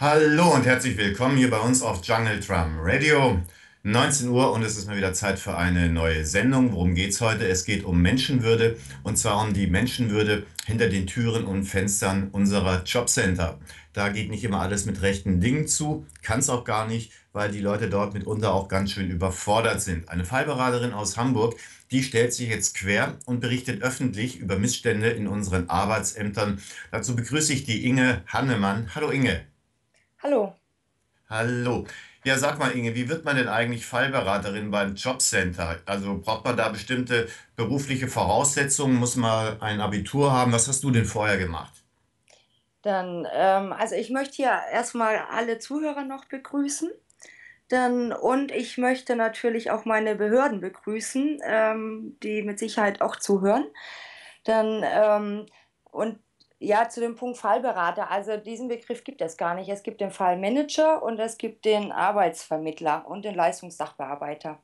Hallo und herzlich willkommen hier bei uns auf Jungle Drum Radio. 19 Uhr und es ist mal wieder Zeit für eine neue Sendung. Worum geht's heute? Es geht um Menschenwürde und zwar um die Menschenwürde hinter den Türen und Fenstern unserer Jobcenter. Da geht nicht immer alles mit rechten Dingen zu, kann es auch gar nicht, weil die Leute dort mitunter auch ganz schön überfordert sind. Eine Fallberaterin aus Hamburg, die stellt sich jetzt quer und berichtet öffentlich über Missstände in unseren Arbeitsämtern. Dazu begrüße ich die Inge Hannemann. Hallo Inge. Hallo. Hallo. Ja, sag mal, Inge, wie wird man denn eigentlich Fallberaterin beim Jobcenter? Also braucht man da bestimmte berufliche Voraussetzungen? Muss man ein Abitur haben? Was hast du denn vorher gemacht? Also ich möchte hier erstmal alle Zuhörer noch begrüßen. Und ich möchte natürlich auch meine Behörden begrüßen, die mit Sicherheit auch zuhören. Dann, und ja, zu dem Punkt Fallberater. Also diesen Begriff gibt es gar nicht. Es gibt den Fallmanager und es gibt den Arbeitsvermittler und den Leistungssachbearbeiter.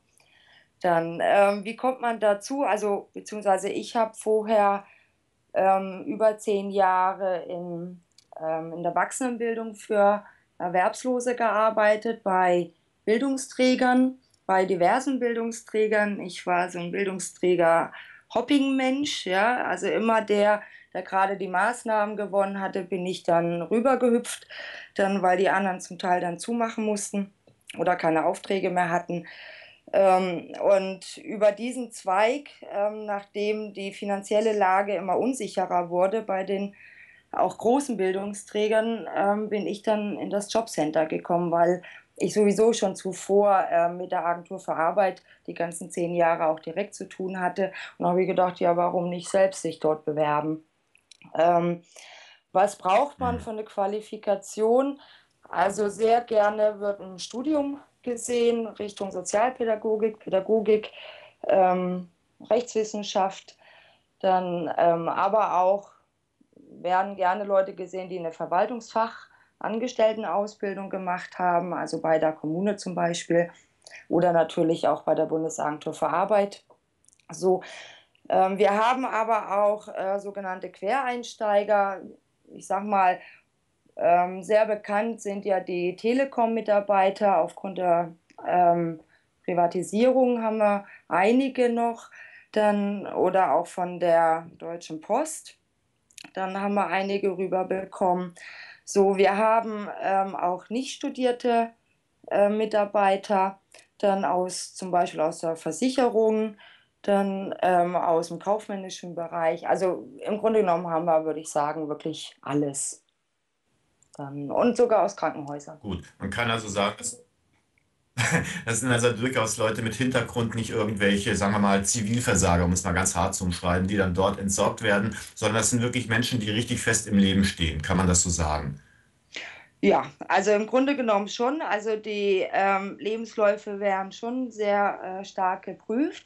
Wie kommt man dazu? Also, beziehungsweise ich habe vorher über 10 Jahre in der Erwachsenenbildung für Erwerbslose gearbeitet, bei Bildungsträgern, bei diversen Bildungsträgern. Ich war so ein Bildungsträger-Hopping-Mensch, ja, also immer der gerade die Maßnahmen gewonnen hatte, bin ich dann rübergehüpft, dann, weil die anderen zum Teil dann zumachen mussten oder keine Aufträge mehr hatten. Und über diesen Zweig, nachdem die finanzielle Lage immer unsicherer wurde bei den auch großen Bildungsträgern, bin ich dann in das Jobcenter gekommen, weil ich sowieso schon zuvor mit der Agentur für Arbeit die ganzen 10 Jahre auch direkt zu tun hatte. Und da habe ich gedacht, ja, warum nicht selbst sich dort bewerben? Ähm, Was braucht man Hm. für eine Qualifikation? Also sehr gerne wird ein Studium gesehen Richtung Sozialpädagogik, Pädagogik, Rechtswissenschaft, aber auch werden gerne Leute gesehen, die eine Verwaltungsfachangestelltenausbildung gemacht haben, also bei der Kommune zum Beispiel oder natürlich auch bei der Bundesagentur für Arbeit. So, wir haben aber auch sogenannte Quereinsteiger. Ich sag mal, sehr bekannt sind ja die Telekom-Mitarbeiter. Aufgrund der Privatisierung haben wir einige noch. Oder auch von der Deutschen Post. Dann haben wir einige rüberbekommen. So, wir haben auch nicht studierte Mitarbeiter, dann zum Beispiel aus der Versicherung, dann aus dem kaufmännischen Bereich. Also im Grunde genommen haben wir, würde ich sagen, wirklich alles. Und sogar aus Krankenhäusern. Gut, man kann also sagen, das sind also durchaus Leute mit Hintergrund, nicht irgendwelche, sagen wir mal, Zivilversager, um es mal ganz hart zu umschreiben, die dann dort entsorgt werden, sondern das sind wirklich Menschen, die richtig fest im Leben stehen. Kann man das so sagen? Ja, also im Grunde genommen schon. Also die Lebensläufe werden schon sehr stark geprüft.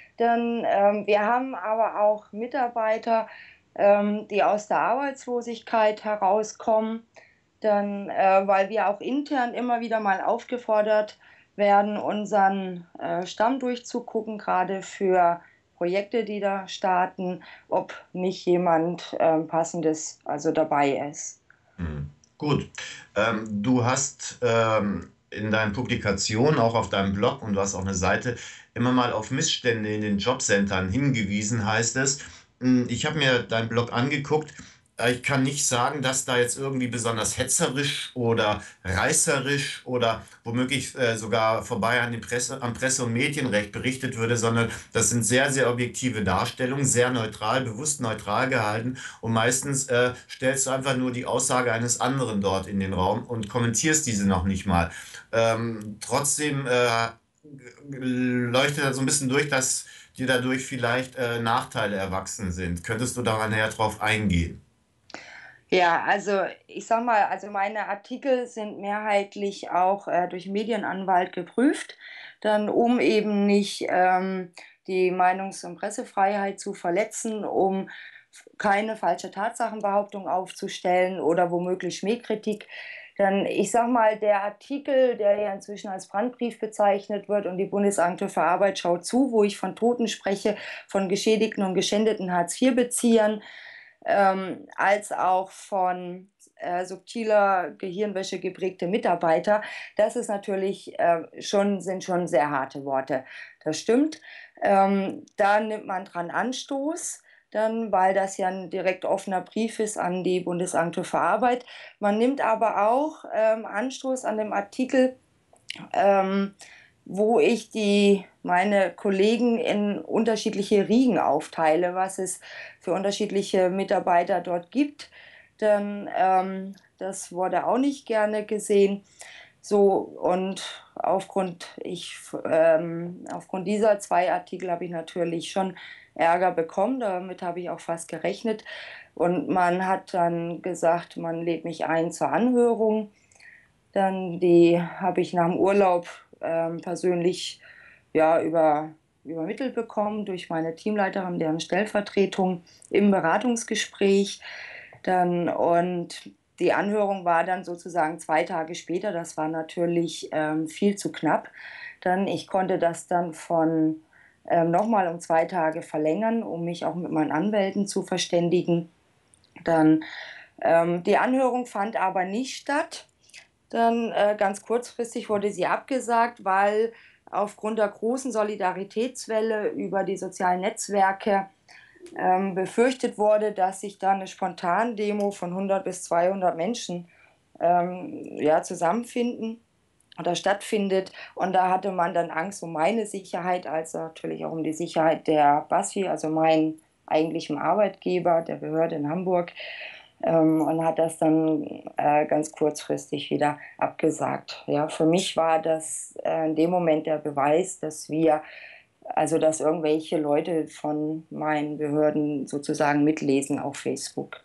Wir haben aber auch Mitarbeiter, die aus der Arbeitslosigkeit herauskommen, weil wir auch intern immer wieder mal aufgefordert werden, unseren Stamm durchzugucken, gerade für Projekte, die da starten, ob nicht jemand Passendes also dabei ist. Hm. Gut. Du hast in deinen Publikationen, auch auf deinem Blog und du hast auch eine Seite, immer mal auf Missstände in den Jobcentern hingewiesen, heißt es. Ich habe mir deinen Blog angeguckt. Ich kann nicht sagen, dass da jetzt irgendwie besonders hetzerisch oder reißerisch oder womöglich sogar vorbei an am Presse- und Medienrecht berichtet würde, sondern das sind sehr, sehr objektive Darstellungen, sehr neutral, bewusst neutral gehalten. Und meistens stellst du einfach nur die Aussage eines anderen dort in den Raum und kommentierst diese noch nicht mal. Trotzdem leuchtet da so ein bisschen durch, dass dir dadurch vielleicht Nachteile erwachsen sind. Könntest du da mal näher drauf eingehen? Ja, also ich sag mal, also meine Artikel sind mehrheitlich auch durch Medienanwalt geprüft, um eben nicht die Meinungs- und Pressefreiheit zu verletzen, um keine falsche Tatsachenbehauptung aufzustellen oder womöglich Schmähkritik. Ich sag mal, der Artikel, der ja inzwischen als Brandbrief bezeichnet wird und die Bundesagentur für Arbeit schaut zu, wo ich von Toten spreche, von geschädigten und geschändeten Hartz-IV-Beziehern, als auch von subtiler Gehirnwäsche geprägte Mitarbeiter, das ist natürlich sind schon sehr harte Worte. Das stimmt. Da nimmt man dran Anstoß, dann, weil das ja ein direkt offener Brief ist an die Bundesagentur für Arbeit. Man nimmt aber auch Anstoß an dem Artikel, ähm, wo ich meine Kollegen in unterschiedliche Riegen aufteile, was es für unterschiedliche Mitarbeiter dort gibt. Dann, das wurde auch nicht gerne gesehen. So, und aufgrund dieser zwei Artikel habe ich natürlich schon Ärger bekommen. Damit habe ich auch fast gerechnet. Und man hat dann gesagt, man lädt mich ein zur Anhörung. Dann die habe ich nach dem Urlaub persönlich ja, übermittelt bekommen durch meine Teamleiterin, deren Stellvertretung im Beratungsgespräch. Und die Anhörung war dann sozusagen 2 Tage später. Das war natürlich viel zu knapp. Ich konnte das dann von nochmal um 2 Tage verlängern, um mich auch mit meinen Anwälten zu verständigen. Die Anhörung fand aber nicht statt. Ganz kurzfristig wurde sie abgesagt, weil aufgrund der großen Solidaritätswelle über die sozialen Netzwerke befürchtet wurde, dass sich da eine Spontandemo von 100 bis 200 Menschen ja, zusammenfinden oder stattfindet. Und da hatte man dann Angst um meine Sicherheit, als natürlich auch um die Sicherheit der BASFI, also meinen eigentlichen Arbeitgeber, der Behörde in Hamburg. Und hat das dann ganz kurzfristig wieder abgesagt. Ja, für mich war das in dem Moment der Beweis, dass irgendwelche Leute von meinen Behörden sozusagen mitlesen auf Facebook.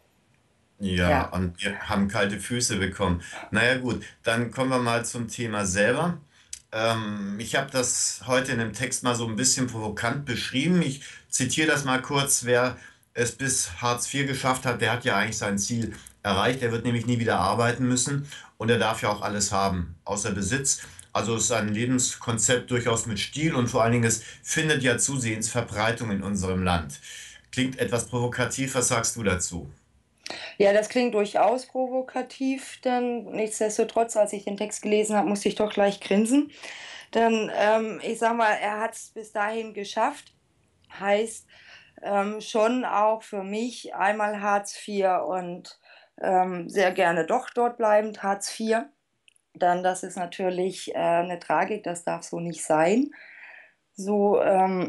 Ja, Ja. und wir haben kalte Füße bekommen. Naja gut, dann kommen wir mal zum Thema selber. Ich habe das heute in dem Text mal so ein bisschen provokant beschrieben. Ich zitiere das mal kurz. Wer es bis Hartz IV geschafft hat, der hat ja eigentlich sein Ziel erreicht. Er wird nämlich nie wieder arbeiten müssen und er darf ja auch alles haben, außer Besitz. Also ist ein Lebenskonzept durchaus mit Stil und vor allen Dingen, es findet ja zusehends Verbreitung in unserem Land. Klingt etwas provokativ, was sagst du dazu? Ja, das klingt durchaus provokativ, denn nichtsdestotrotz, als ich den Text gelesen habe, musste ich doch gleich grinsen. Ich sag mal, er hat es bis dahin geschafft, heißt schon auch für mich einmal Hartz IV und sehr gerne doch dort bleibend Hartz IV. Das ist natürlich eine Tragik, das darf so nicht sein. So,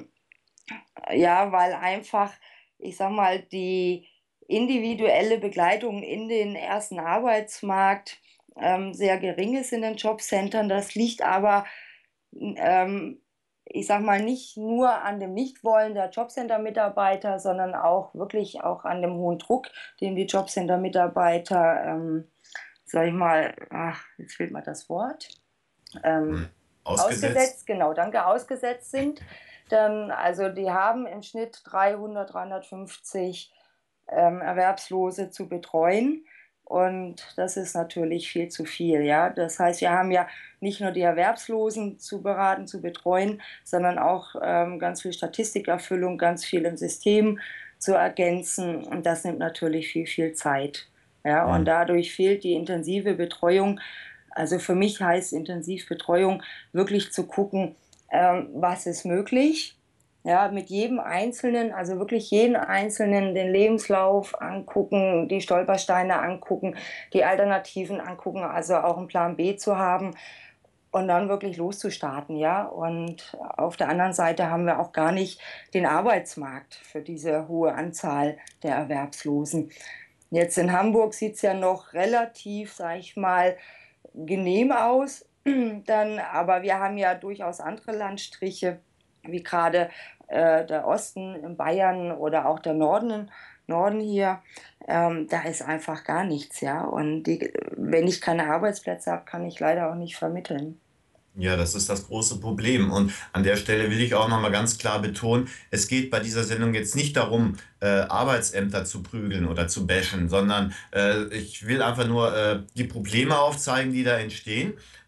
ja, weil einfach, ich sag mal, die individuelle Begleitung in den ersten Arbeitsmarkt sehr gering ist in den Jobcentern. Das liegt aber, ähm, ich sag mal, nicht nur an dem Nichtwollen der Jobcenter-Mitarbeiter, sondern auch wirklich auch an dem hohen Druck, den die Jobcenter-Mitarbeiter, sag ich mal, jetzt fehlt mir das Wort, Hm. ähm, Ausgesetzt? ausgesetzt, genau, danke, ausgesetzt sind. Also die haben im Schnitt 300, 350 Erwerbslose zu betreuen. Und das ist natürlich viel zu viel, ja. Das heißt, wir haben ja nicht nur die Erwerbslosen zu beraten, zu betreuen, sondern auch ganz viel Statistikerfüllung, ganz viel im System zu ergänzen. Und das nimmt natürlich viel, viel Zeit. Ja, und Hm. dadurch fehlt die intensive Betreuung. Also für mich heißt Intensivbetreuung wirklich zu gucken, was ist möglich. Ja, mit jedem Einzelnen, also wirklich jeden Einzelnen den Lebenslauf angucken, die Stolpersteine angucken, die Alternativen angucken, also auch einen Plan B zu haben und dann wirklich loszustarten, ja. Und auf der anderen Seite haben wir auch gar nicht den Arbeitsmarkt für diese hohe Anzahl der Erwerbslosen. Jetzt in Hamburg sieht es ja noch relativ, sag ich mal, genehm aus. Aber wir haben ja durchaus andere Landstriche, wie gerade der Osten in Bayern oder auch der Norden hier. Da ist einfach gar nichts, ja. Und wenn ich keine Arbeitsplätze habe, kann ich leider auch nicht vermitteln. Ja, das ist das große Problem. Und an der Stelle will ich auch nochmal ganz klar betonen, es geht bei dieser Sendung jetzt nicht darum, Arbeitsämter zu prügeln oder zu bashen, sondern ich will einfach nur die Probleme aufzeigen, die da entstehen.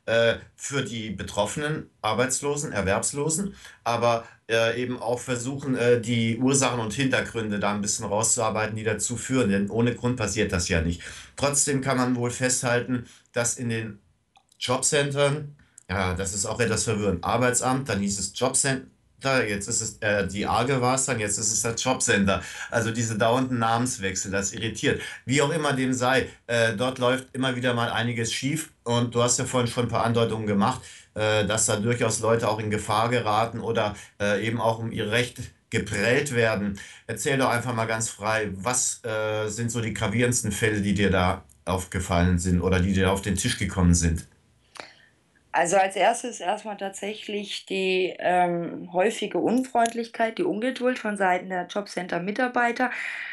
für die betroffenen Arbeitslosen, Erwerbslosen, aber eben auch versuchen, die Ursachen und Hintergründe da ein bisschen rauszuarbeiten, die dazu führen, denn ohne Grund passiert das ja nicht. Trotzdem kann man wohl festhalten, dass in den Jobcentern, ja, das ist auch etwas verwirrend. Arbeitsamt, dann hieß es Jobcenter, jetzt ist es, die AGE war es dann, jetzt ist es das Jobcenter. Also diese dauernden Namenswechsel, das irritiert. Wie auch immer dem sei, dort läuft immer wieder mal einiges schief und du hast ja vorhin schon ein paar Andeutungen gemacht, dass da durchaus Leute auch in Gefahr geraten oder eben auch um ihr Recht geprellt werden. Erzähl doch einfach mal ganz frei, was sind so die gravierendsten Fälle, die dir da aufgefallen sind oder die dir auf den Tisch gekommen sind? Also als erstes erstmal tatsächlich die häufige Unfreundlichkeit, die Ungeduld von Seiten der Jobcenter-Mitarbeiter.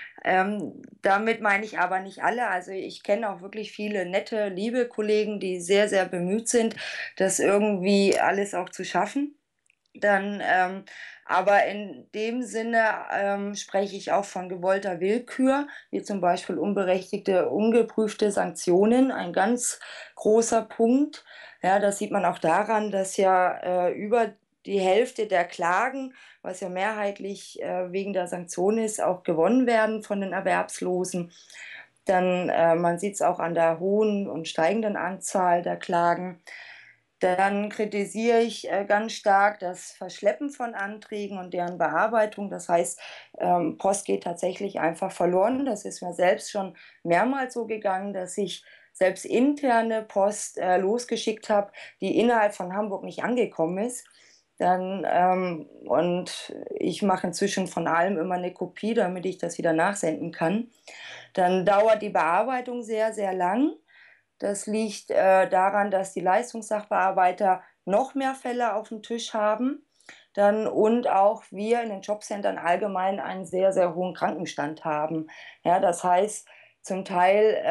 Damit meine ich aber nicht alle. Also ich kenne auch wirklich viele nette, liebe Kollegen, die sehr, sehr bemüht sind, das irgendwie alles auch zu schaffen. Dann, aber in dem Sinne spreche ich auch von gewollter Willkür, wie zum Beispiel unberechtigte, ungeprüfte Sanktionen, ein ganz großer Punkt. Ja, das sieht man auch daran, dass ja über die Hälfte der Klagen, was ja mehrheitlich wegen der Sanktionen ist, auch gewonnen werden von den Erwerbslosen. Dann, man sieht es auch an der hohen und steigenden Anzahl der Klagen. Dann kritisiere ich ganz stark das Verschleppen von Anträgen und deren Bearbeitung. Das heißt, Post geht tatsächlich einfach verloren. Das ist mir selbst schon mehrmals so gegangen, dass ich selbst interne Post losgeschickt habe, die innerhalb von Hamburg nicht angekommen ist. Dann, und ich mache inzwischen von allem immer eine Kopie, damit ich das wieder nachsenden kann. Dann dauert die Bearbeitung sehr, sehr lang. Das liegt daran, dass die Leistungssachbearbeiter noch mehr Fälle auf dem Tisch haben. Dann, und auch wir in den Jobcentern allgemein einen sehr, sehr hohen Krankenstand haben. Ja, das heißt, zum Teil,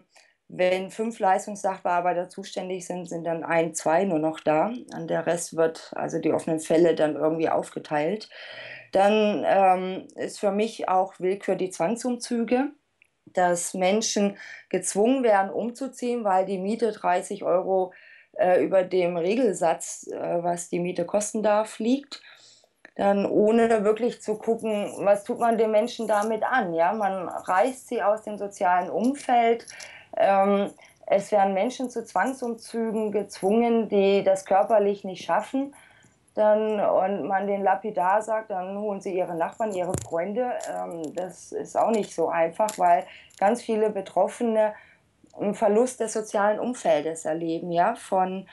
wenn 5 Leistungssachbearbeiter zuständig sind, sind dann ein, zwei nur noch da. Und der Rest wird, also die offenen Fälle, dann irgendwie aufgeteilt. Dann ist für mich auch Willkür die Zwangsumzüge, dass Menschen gezwungen werden, umzuziehen, weil die Miete 30 € über dem Regelsatz, was die Miete kosten darf, liegt. Dann ohne wirklich zu gucken, was tut man den Menschen damit an. Ja? Man reißt sie aus dem sozialen Umfeld. Ähm, Es werden Menschen zu Zwangsumzügen gezwungen, die das körperlich nicht schaffen. Dann, und man den lapidar sagt, dann holen sie ihre Nachbarn, ihre Freunde. Das ist auch nicht so einfach, weil ganz viele Betroffene einen Verlust des sozialen Umfeldes erleben. Ja? Von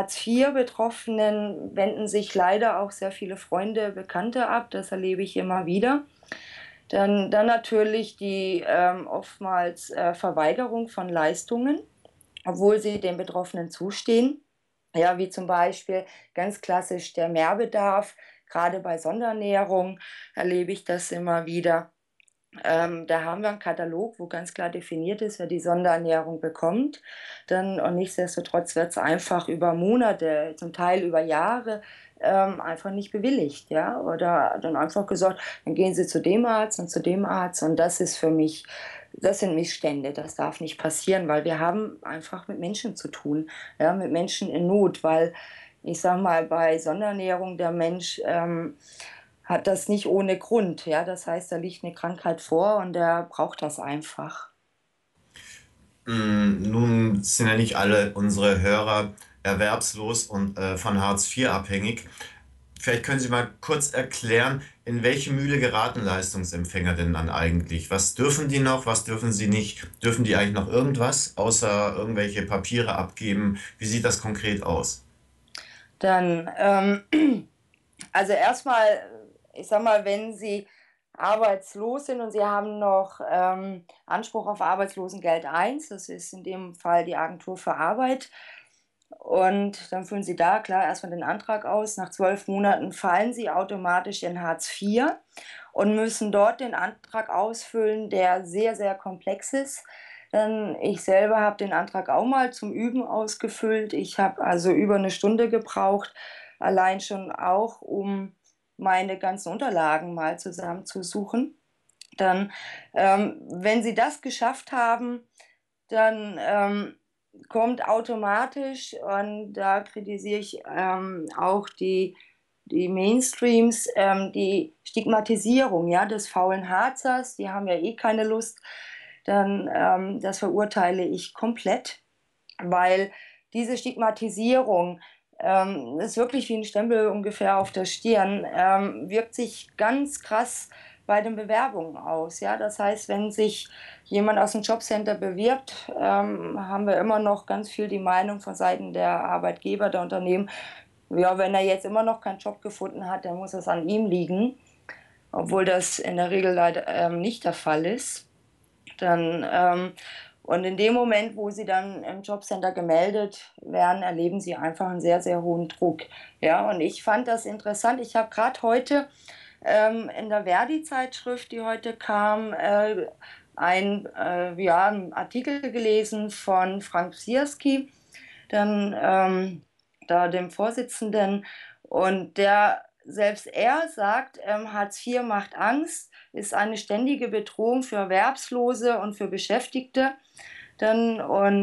Hartz-IV-Betroffenen wenden sich leider auch sehr viele Freunde, Bekannte ab. Das erlebe ich immer wieder. Dann natürlich die oftmals Verweigerung von Leistungen, obwohl sie den Betroffenen zustehen. Ja, wie zum Beispiel ganz klassisch der Mehrbedarf. Gerade bei Sonderernährung erlebe ich das immer wieder. Da haben wir einen Katalog, wo ganz klar definiert ist, wer die Sonderernährung bekommt. Dann, und nichtsdestotrotz wird es einfach über Monate, zum Teil über Jahre, einfach nicht bewilligt. Ja? Oder dann einfach gesagt, dann gehen Sie zu dem Arzt und zu dem Arzt. Und das ist für mich, das sind Missstände. Das darf nicht passieren, weil wir haben einfach mit Menschen zu tun, ja? Mit Menschen in Not. Weil ich sage mal, bei Sonderernährung der Mensch hat das nicht ohne Grund. Ja? Das heißt, da liegt eine Krankheit vor und der braucht das einfach. Nun sind ja nicht alle unsere Hörer erwerbslos und von Hartz IV abhängig. Vielleicht können Sie mal kurz erklären, in welche Mühle geraten Leistungsempfänger denn dann eigentlich? Was dürfen die noch, was dürfen sie nicht? Dürfen die eigentlich noch irgendwas, außer irgendwelche Papiere abgeben? Wie sieht das konkret aus? Dann, also erstmal, ich sag mal, wenn Sie arbeitslos sind und Sie haben noch Anspruch auf Arbeitslosengeld 1, das ist in dem Fall die Agentur für Arbeit, und dann füllen Sie da klar erstmal den Antrag aus. Nach 12 Monaten fallen Sie automatisch in Hartz IV und müssen dort den Antrag ausfüllen, der sehr, sehr komplex ist. Ich selber habe den Antrag auch mal zum Üben ausgefüllt. Ich habe also über eine Stunde gebraucht, allein schon auch, um meine ganzen Unterlagen mal zusammenzusuchen. Dann, wenn Sie das geschafft haben, dann kommt automatisch, und da kritisiere ich auch die Mainstreams, die Stigmatisierung, ja, des faulen Harzers, die haben ja eh keine Lust, dann das verurteile ich komplett, weil diese Stigmatisierung ist wirklich wie ein Stempel ungefähr auf der Stirn, wirkt sich ganz krass bei den Bewerbungen aus. Ja? Das heißt, wenn sich jemand aus dem Jobcenter bewirbt, haben wir immer noch ganz viel die Meinung von Seiten der Arbeitgeber, der Unternehmen, ja, wenn er jetzt immer noch keinen Job gefunden hat, dann muss es an ihm liegen, obwohl das in der Regel leider nicht der Fall ist. Dann, und in dem Moment, wo sie dann im Jobcenter gemeldet werden, erleben sie einfach einen sehr, sehr hohen Druck. Ja, und ich fand das interessant. Ich habe gerade heute in der Verdi-Zeitschrift, die heute kam, ja, einen Artikel gelesen von Frank Sierski, dann da dem Vorsitzenden, und der selbst er sagt, Hartz IV macht Angst, ist eine ständige Bedrohung für Erwerbslose und für Beschäftigte. Dann,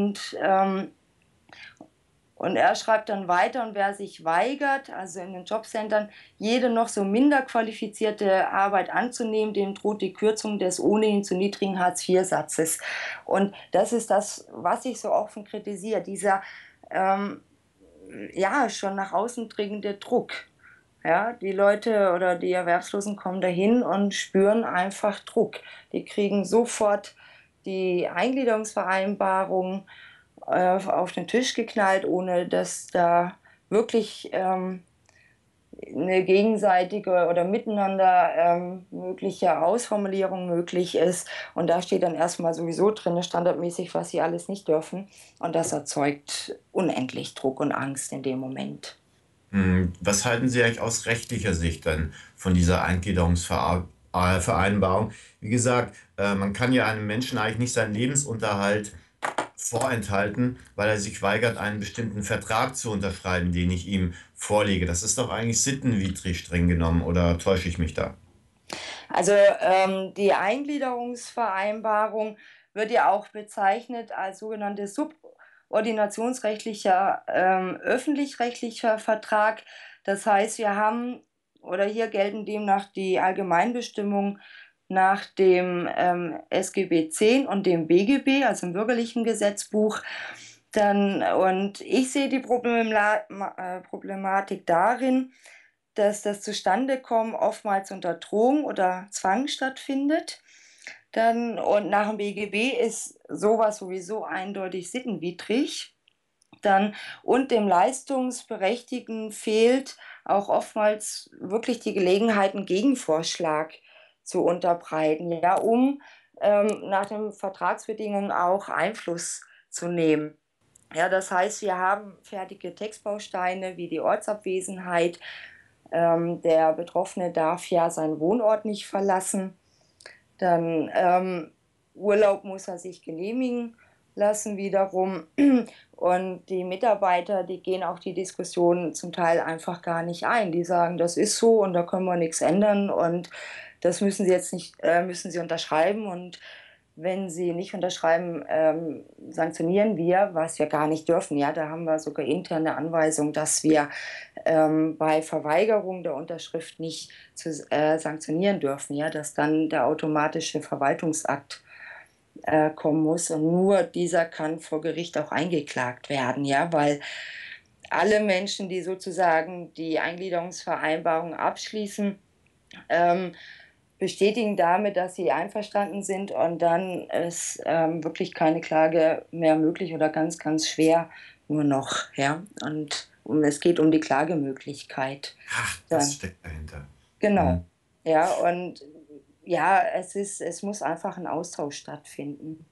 und er schreibt dann weiter, und wer sich weigert, also in den Jobcentern, jede noch so minder qualifizierte Arbeit anzunehmen, dem droht die Kürzung des ohnehin zu niedrigen Hartz-IV-Satzes. Und das ist das, was ich so offen kritisiere, dieser ja, schon nach außen dringende Druck. Ja, die Leute oder die Erwerbslosen kommen dahin und spüren einfach Druck. Die kriegen sofort die Eingliederungsvereinbarung auf den Tisch geknallt, ohne dass da wirklich eine gegenseitige oder miteinander mögliche Ausformulierung möglich ist. Und da steht dann erstmal sowieso drin, standardmäßig, was sie alles nicht dürfen. Und das erzeugt unendlich Druck und Angst in dem Moment. Was halten Sie eigentlich aus rechtlicher Sicht dann von dieser Eingliederungsvereinbarung? Wie gesagt, man kann ja einem Menschen eigentlich nicht seinen Lebensunterhalt vorenthalten, weil er sich weigert, einen bestimmten Vertrag zu unterschreiben, den ich ihm vorlege. Das ist doch eigentlich sittenwidrig streng genommen, oder täusche ich mich da? Also die Eingliederungsvereinbarung wird ja auch bezeichnet als sogenannte subordinationsrechtlicher öffentlich-rechtlicher Vertrag. Das heißt, wir haben oder hier gelten demnach die Allgemeinbestimmungen nach dem SGB 10 und dem BGB, also im bürgerlichen Gesetzbuch. Dann, und ich sehe die Problematik darin, dass das Zustandekommen oftmals unter Drohung oder Zwang stattfindet. Dann, und nach dem BGB ist sowas sowieso eindeutig sittenwidrig. Dann, und dem Leistungsberechtigten fehlt auch oftmals wirklich die Gelegenheit, einen Gegenvorschlag zu unterbreiten, ja, um nach den Vertragsbedingungen auch Einfluss zu nehmen. Ja, das heißt, wir haben fertige Textbausteine wie die Ortsabwesenheit. Der Betroffene darf ja seinen Wohnort nicht verlassen. Dann Urlaub muss er sich genehmigen lassen wiederum. Und die Mitarbeiter, die gehen auch die Diskussion zum Teil einfach gar nicht ein. Die sagen, das ist so und da können wir nichts ändern und das müssen sie jetzt nicht, müssen sie unterschreiben. Und wenn sie nicht unterschreiben, sanktionieren wir, was wir gar nicht dürfen. Ja, da haben wir sogar interne Anweisung, dass wir bei Verweigerung der Unterschrift nicht sanktionieren dürfen. Ja, dass dann der automatische Verwaltungsakt kommen muss, und nur dieser kann vor Gericht auch eingeklagt werden, ja, weil alle Menschen, die sozusagen die Eingliederungsvereinbarung abschließen, ähm, bestätigen damit, dass sie einverstanden sind, und dann ist wirklich keine Klage mehr möglich oder ganz, ganz schwer nur noch, ja, und es geht um die Klagemöglichkeit. Ach, das Dann, steckt dahinter. genau, Hm. ja, und ja, es muss einfach ein Austausch stattfinden.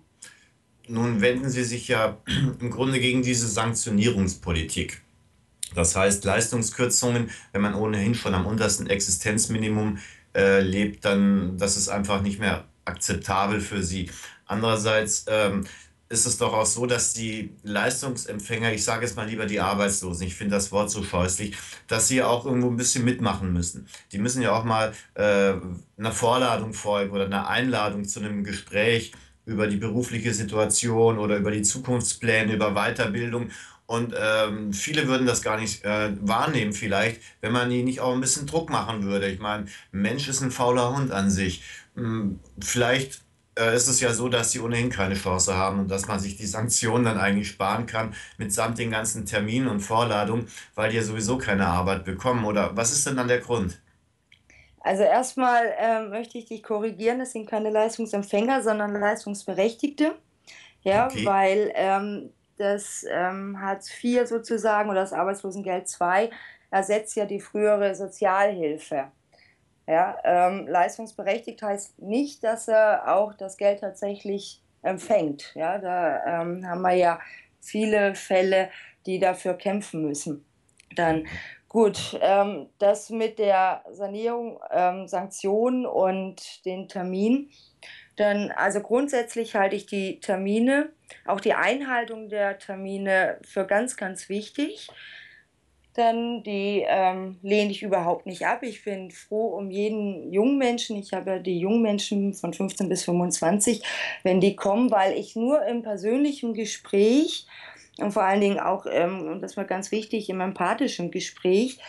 Nun wenden Sie sich ja im Grunde gegen diese Sanktionierungspolitik. Das heißt, Leistungskürzungen, wenn man ohnehin schon am untersten Existenzminimum lebt, dann das ist einfach nicht mehr akzeptabel für sie. Andererseits ist es doch auch so, dass die Leistungsempfänger, ich sage jetzt mal lieber die Arbeitslosen, ich finde das Wort so scheußlich, dass sie auch irgendwo ein bisschen mitmachen müssen. Die müssen ja auch mal einer Vorladung folgen oder einer Einladung zu einem Gespräch über die berufliche Situation oder über die Zukunftspläne, über Weiterbildung. Und viele würden das gar nicht wahrnehmen, vielleicht, wenn man ihnen nicht auch ein bisschen Druck machen würde. Ich meine, ein Mensch ist ein fauler Hund an sich. Vielleicht ist es ja so, dass sie ohnehin keine Chance haben und dass man sich die Sanktionen dann eigentlich sparen kann, mitsamt den ganzen Terminen und Vorladungen, weil die ja sowieso keine Arbeit bekommen. Oder was ist denn dann der Grund? Also erstmal möchte ich dich korrigieren, das sind keine Leistungsempfänger, sondern Leistungsberechtigte. Ja, Okay. weil das Hartz IV sozusagen oder das Arbeitslosengeld II ersetzt ja die frühere Sozialhilfe. Ja, leistungsberechtigt heißt nicht, dass er auch das Geld tatsächlich empfängt. Ja, da haben wir ja viele Fälle, die dafür kämpfen müssen. Dann gut, das mit der Sanierung, Sanktionen und den Termin. Dann, also grundsätzlich halte ich die Termine, auch die Einhaltung der Termine für ganz, ganz wichtig. Dann die lehne ich überhaupt nicht ab. Ich bin froh um jeden jungen Menschen. Ich habe ja die jungen Menschen von 15 bis 25, wenn die kommen, weil ich nur im persönlichen Gespräch und vor allen Dingen auch, und das war ganz wichtig, im empathischen Gespräch,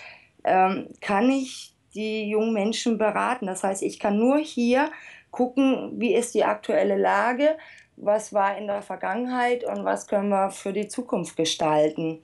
kann ich die jungen Menschen beraten. Das heißt, ich kann nur hier gucken, wie ist die aktuelle Lage, was war in der Vergangenheit und was können wir für die Zukunft gestalten.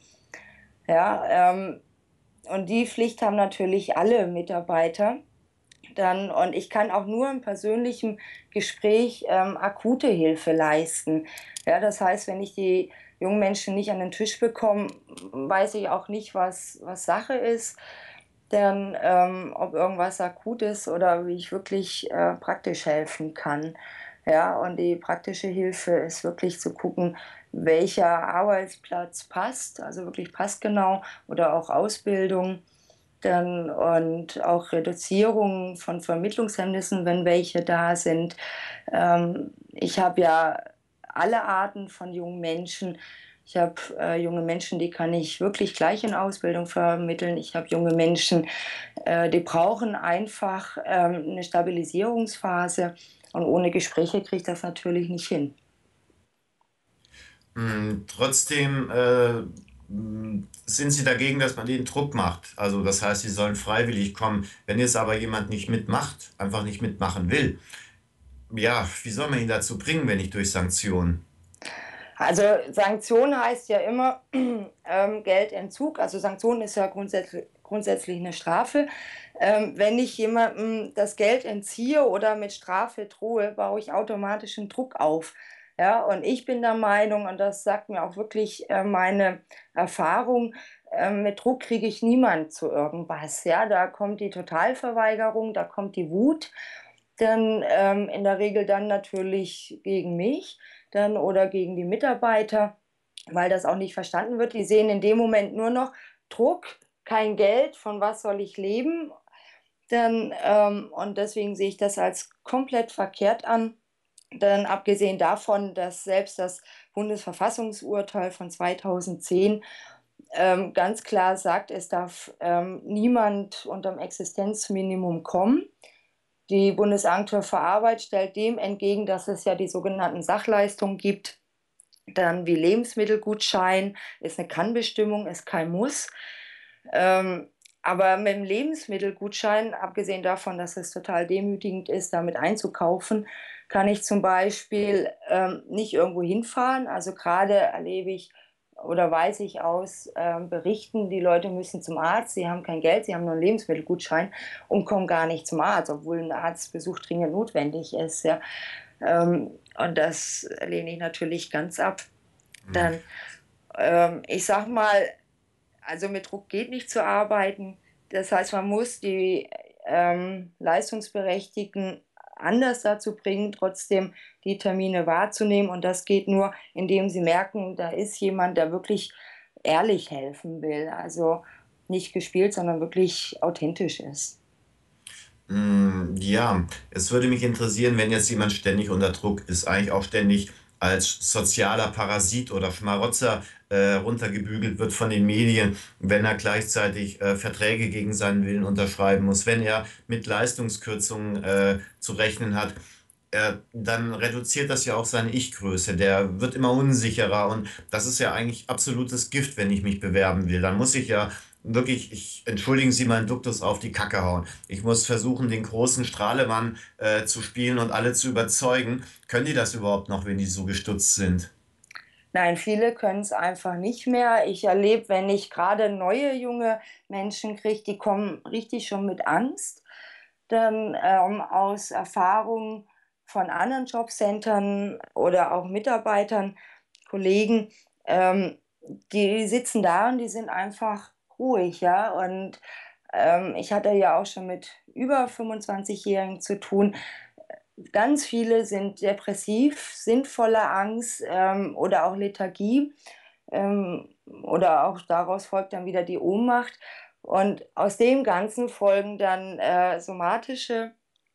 Ja, und die Pflicht haben natürlich alle Mitarbeiter. Dann, und ich kann auch nur im persönlichen Gespräch akute Hilfe leisten. Ja, das heißt, wenn ich die jungen Menschen nicht an den Tisch bekomme, weiß ich auch nicht, was Sache ist, dann ob irgendwas akut ist oder wie ich wirklich praktisch helfen kann. Ja, und die praktische Hilfe ist wirklich zu gucken, welcher Arbeitsplatz passt, also wirklich passgenau oder auch Ausbildung. Dann, und auch Reduzierung von Vermittlungshemmnissen, wenn welche da sind. Ich habe ja alle Arten von jungen Menschen. Ich habe junge Menschen, die kann ich wirklich gleich in Ausbildung vermitteln. Ich habe junge Menschen, die brauchen einfach eine Stabilisierungsphase. Und ohne Gespräche kriege ich das natürlich nicht hin. Trotzdem sind Sie dagegen, dass man den Druck macht. Also das heißt, sie sollen freiwillig kommen. Wenn jetzt aber jemand nicht mitmacht, einfach nicht mitmachen will, ja, wie soll man ihn dazu bringen, wenn nicht durch Sanktionen? Also Sanktion heißt ja immer Geldentzug. Also Sanktion ist ja grundsätzlich eine Strafe. Wenn ich jemandem das Geld entziehe oder mit Strafe drohe, baue ich automatisch einen Druck auf. Ja, und ich bin der Meinung, und das sagt mir auch wirklich meine Erfahrung, mit Druck kriege ich niemand zu irgendwas. Ja, da kommt die Totalverweigerung, da kommt die Wut, dann in der Regel dann natürlich gegen mich dann oder gegen die Mitarbeiter, weil das auch nicht verstanden wird. Die sehen in dem Moment nur noch Druck, kein Geld, von was soll ich leben? Dann, und deswegen sehe ich das als komplett verkehrt an. Dann abgesehen davon, dass selbst das Bundesverfassungsurteil von 2010 ganz klar sagt, es darf niemand unterm Existenzminimum kommen. Die Bundesagentur für Arbeit stellt dem entgegen, dass es ja die sogenannten Sachleistungen gibt, dann wie Lebensmittelgutschein, ist eine Kannbestimmung, ist kein Muss. Ähm, aber mit dem Lebensmittelgutschein, abgesehen davon, dass es total demütigend ist, damit einzukaufen, kann ich zum Beispiel nicht irgendwo hinfahren. Also gerade erlebe ich oder weiß ich aus Berichten, die Leute müssen zum Arzt, sie haben kein Geld, sie haben nur einen Lebensmittelgutschein und kommen gar nicht zum Arzt, obwohl ein Arztbesuch dringend notwendig ist. Ja. Und das lehne ich natürlich ganz ab. Hm. Dann, ich sag mal, also mit Druck geht nicht zu arbeiten. Das heißt, man muss die Leistungsberechtigten anders dazu bringen, trotzdem die Termine wahrzunehmen. Und das geht nur, indem sie merken, da ist jemand, der wirklich ehrlich helfen will. Also nicht gespielt, sondern wirklich authentisch ist. Ja, es würde mich interessieren, wenn jetzt jemand ständig unter Druck ist, eigentlich auch ständig als sozialer Parasit oder Schmarotzer runtergebügelt wird von den Medien, wenn er gleichzeitig Verträge gegen seinen Willen unterschreiben muss, wenn er mit Leistungskürzungen zu rechnen hat. dann reduziert das ja auch seine Ich-Größe. Der wird immer unsicherer und das ist ja eigentlich absolutes Gift, wenn ich mich bewerben will. Dann muss ich ja wirklich, entschuldigen Sie meinen Duktus, auf die Kacke hauen. Ich muss versuchen, den großen Strahlemann zu spielen und alle zu überzeugen. Können die das überhaupt noch, wenn die so gestutzt sind? Nein, viele können es einfach nicht mehr. Ich erlebe, wenn ich gerade neue junge Menschen kriege, die kommen richtig schon mit Angst. Dann aus Erfahrungen von anderen Jobcentern oder auch Mitarbeitern, Kollegen, ähm, die sitzen da und die sind einfach ruhig, ja. Und ich hatte ja auch schon mit über 25-Jährigen zu tun. Ganz viele sind depressiv, sind voller Angst oder auch Lethargie oder auch daraus folgt dann wieder die Ohnmacht. Und aus dem Ganzen folgen dann somatische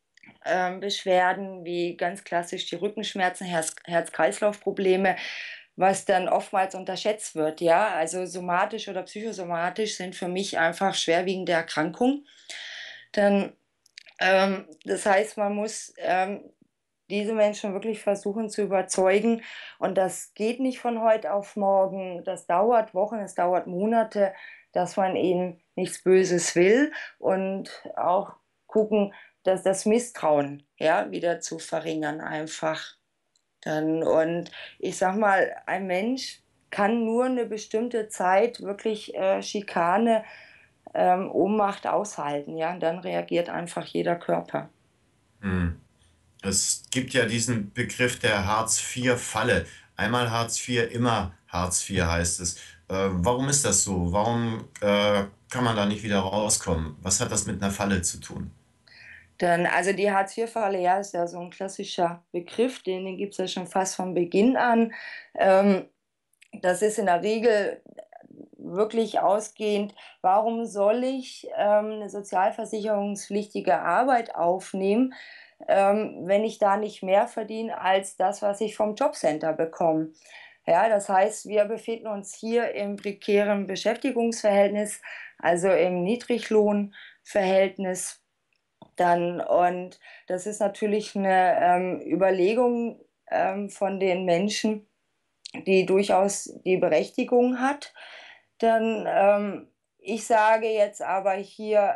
Beschwerden wie ganz klassisch die Rückenschmerzen, Herz-Kreislauf-Probleme, was dann oftmals unterschätzt wird. Ja, also somatisch oder psychosomatisch sind für mich einfach schwerwiegende Erkrankungen. Dann das heißt, man muss diese Menschen wirklich versuchen zu überzeugen. Und das geht nicht von heute auf morgen. Das dauert Wochen, es dauert Monate, dass man ihnen nichts Böses will und auch gucken, dass das Misstrauen ja wieder zu verringern einfach. Dann, und ich sag mal, ein Mensch kann nur eine bestimmte Zeit wirklich Schikane, Ohnmacht aushalten, ja, und dann reagiert einfach jeder Körper. Hm. Es gibt ja diesen Begriff der Hartz-IV-Falle. Einmal Hartz IV, immer Hartz IV heißt es. Warum ist das so? Warum kann man da nicht wieder rauskommen? Was hat das mit einer Falle zu tun? Dann, also die Hartz-IV-Falle, ja, ist ja so ein klassischer Begriff, den gibt es ja schon fast von Beginn an. Ähm, Das ist in der Regel wirklich ausgehend, warum soll ich eine sozialversicherungspflichtige Arbeit aufnehmen, wenn ich da nicht mehr verdiene als das, was ich vom Jobcenter bekomme. Ja, das heißt, wir befinden uns hier im prekären Beschäftigungsverhältnis, also im Niedriglohnverhältnis dann. Und das ist natürlich eine Überlegung von den Menschen, die durchaus die Berechtigung hat. Dann, ich sage jetzt aber hier,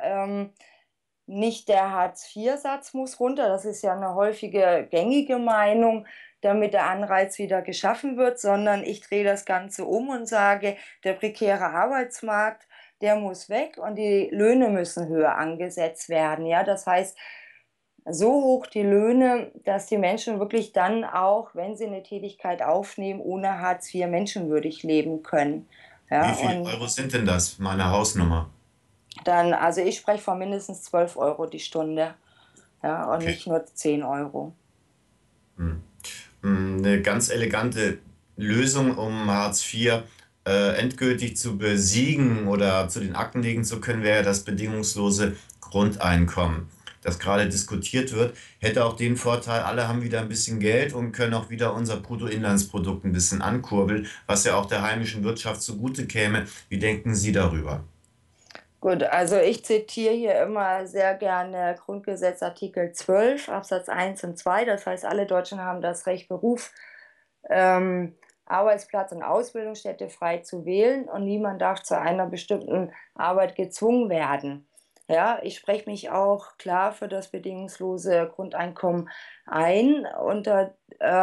nicht der Hartz-IV-Satz muss runter, das ist ja eine häufige gängige Meinung, damit der Anreiz wieder geschaffen wird, sondern ich drehe das Ganze um und sage, der prekäre Arbeitsmarkt, der muss weg und die Löhne müssen höher angesetzt werden. Ja, das heißt, so hoch die Löhne, dass die Menschen wirklich dann auch, wenn sie eine Tätigkeit aufnehmen, ohne Hartz IV menschenwürdig leben können. Ja, Wie viel und Euro sind denn das? Meine Hausnummer. dann, also ich spreche von mindestens 12 Euro die Stunde, ja, und Okay. nicht nur 10 Euro. Hm. Eine ganz elegante Lösung, um Hartz IV endgültig zu besiegen oder zu den Akten legen zu können, wäre das bedingungslose Grundeinkommen, das gerade diskutiert wird. Hätte auch den Vorteil, alle haben wieder ein bisschen Geld und können auch wieder unser Bruttoinlandsprodukt ein bisschen ankurbeln, was ja auch der heimischen Wirtschaft zugute käme. Wie denken Sie darüber? Gut, also ich zitiere hier immer sehr gerne Grundgesetz Artikel 12 Absatz 1 und 2. Das heißt, alle Deutschen haben das Recht, Beruf, ähm, Arbeitsplatz und Ausbildungsstätte frei zu wählen und niemand darf zu einer bestimmten Arbeit gezwungen werden. Ja, ich spreche mich auch klar für das bedingungslose Grundeinkommen ein, unter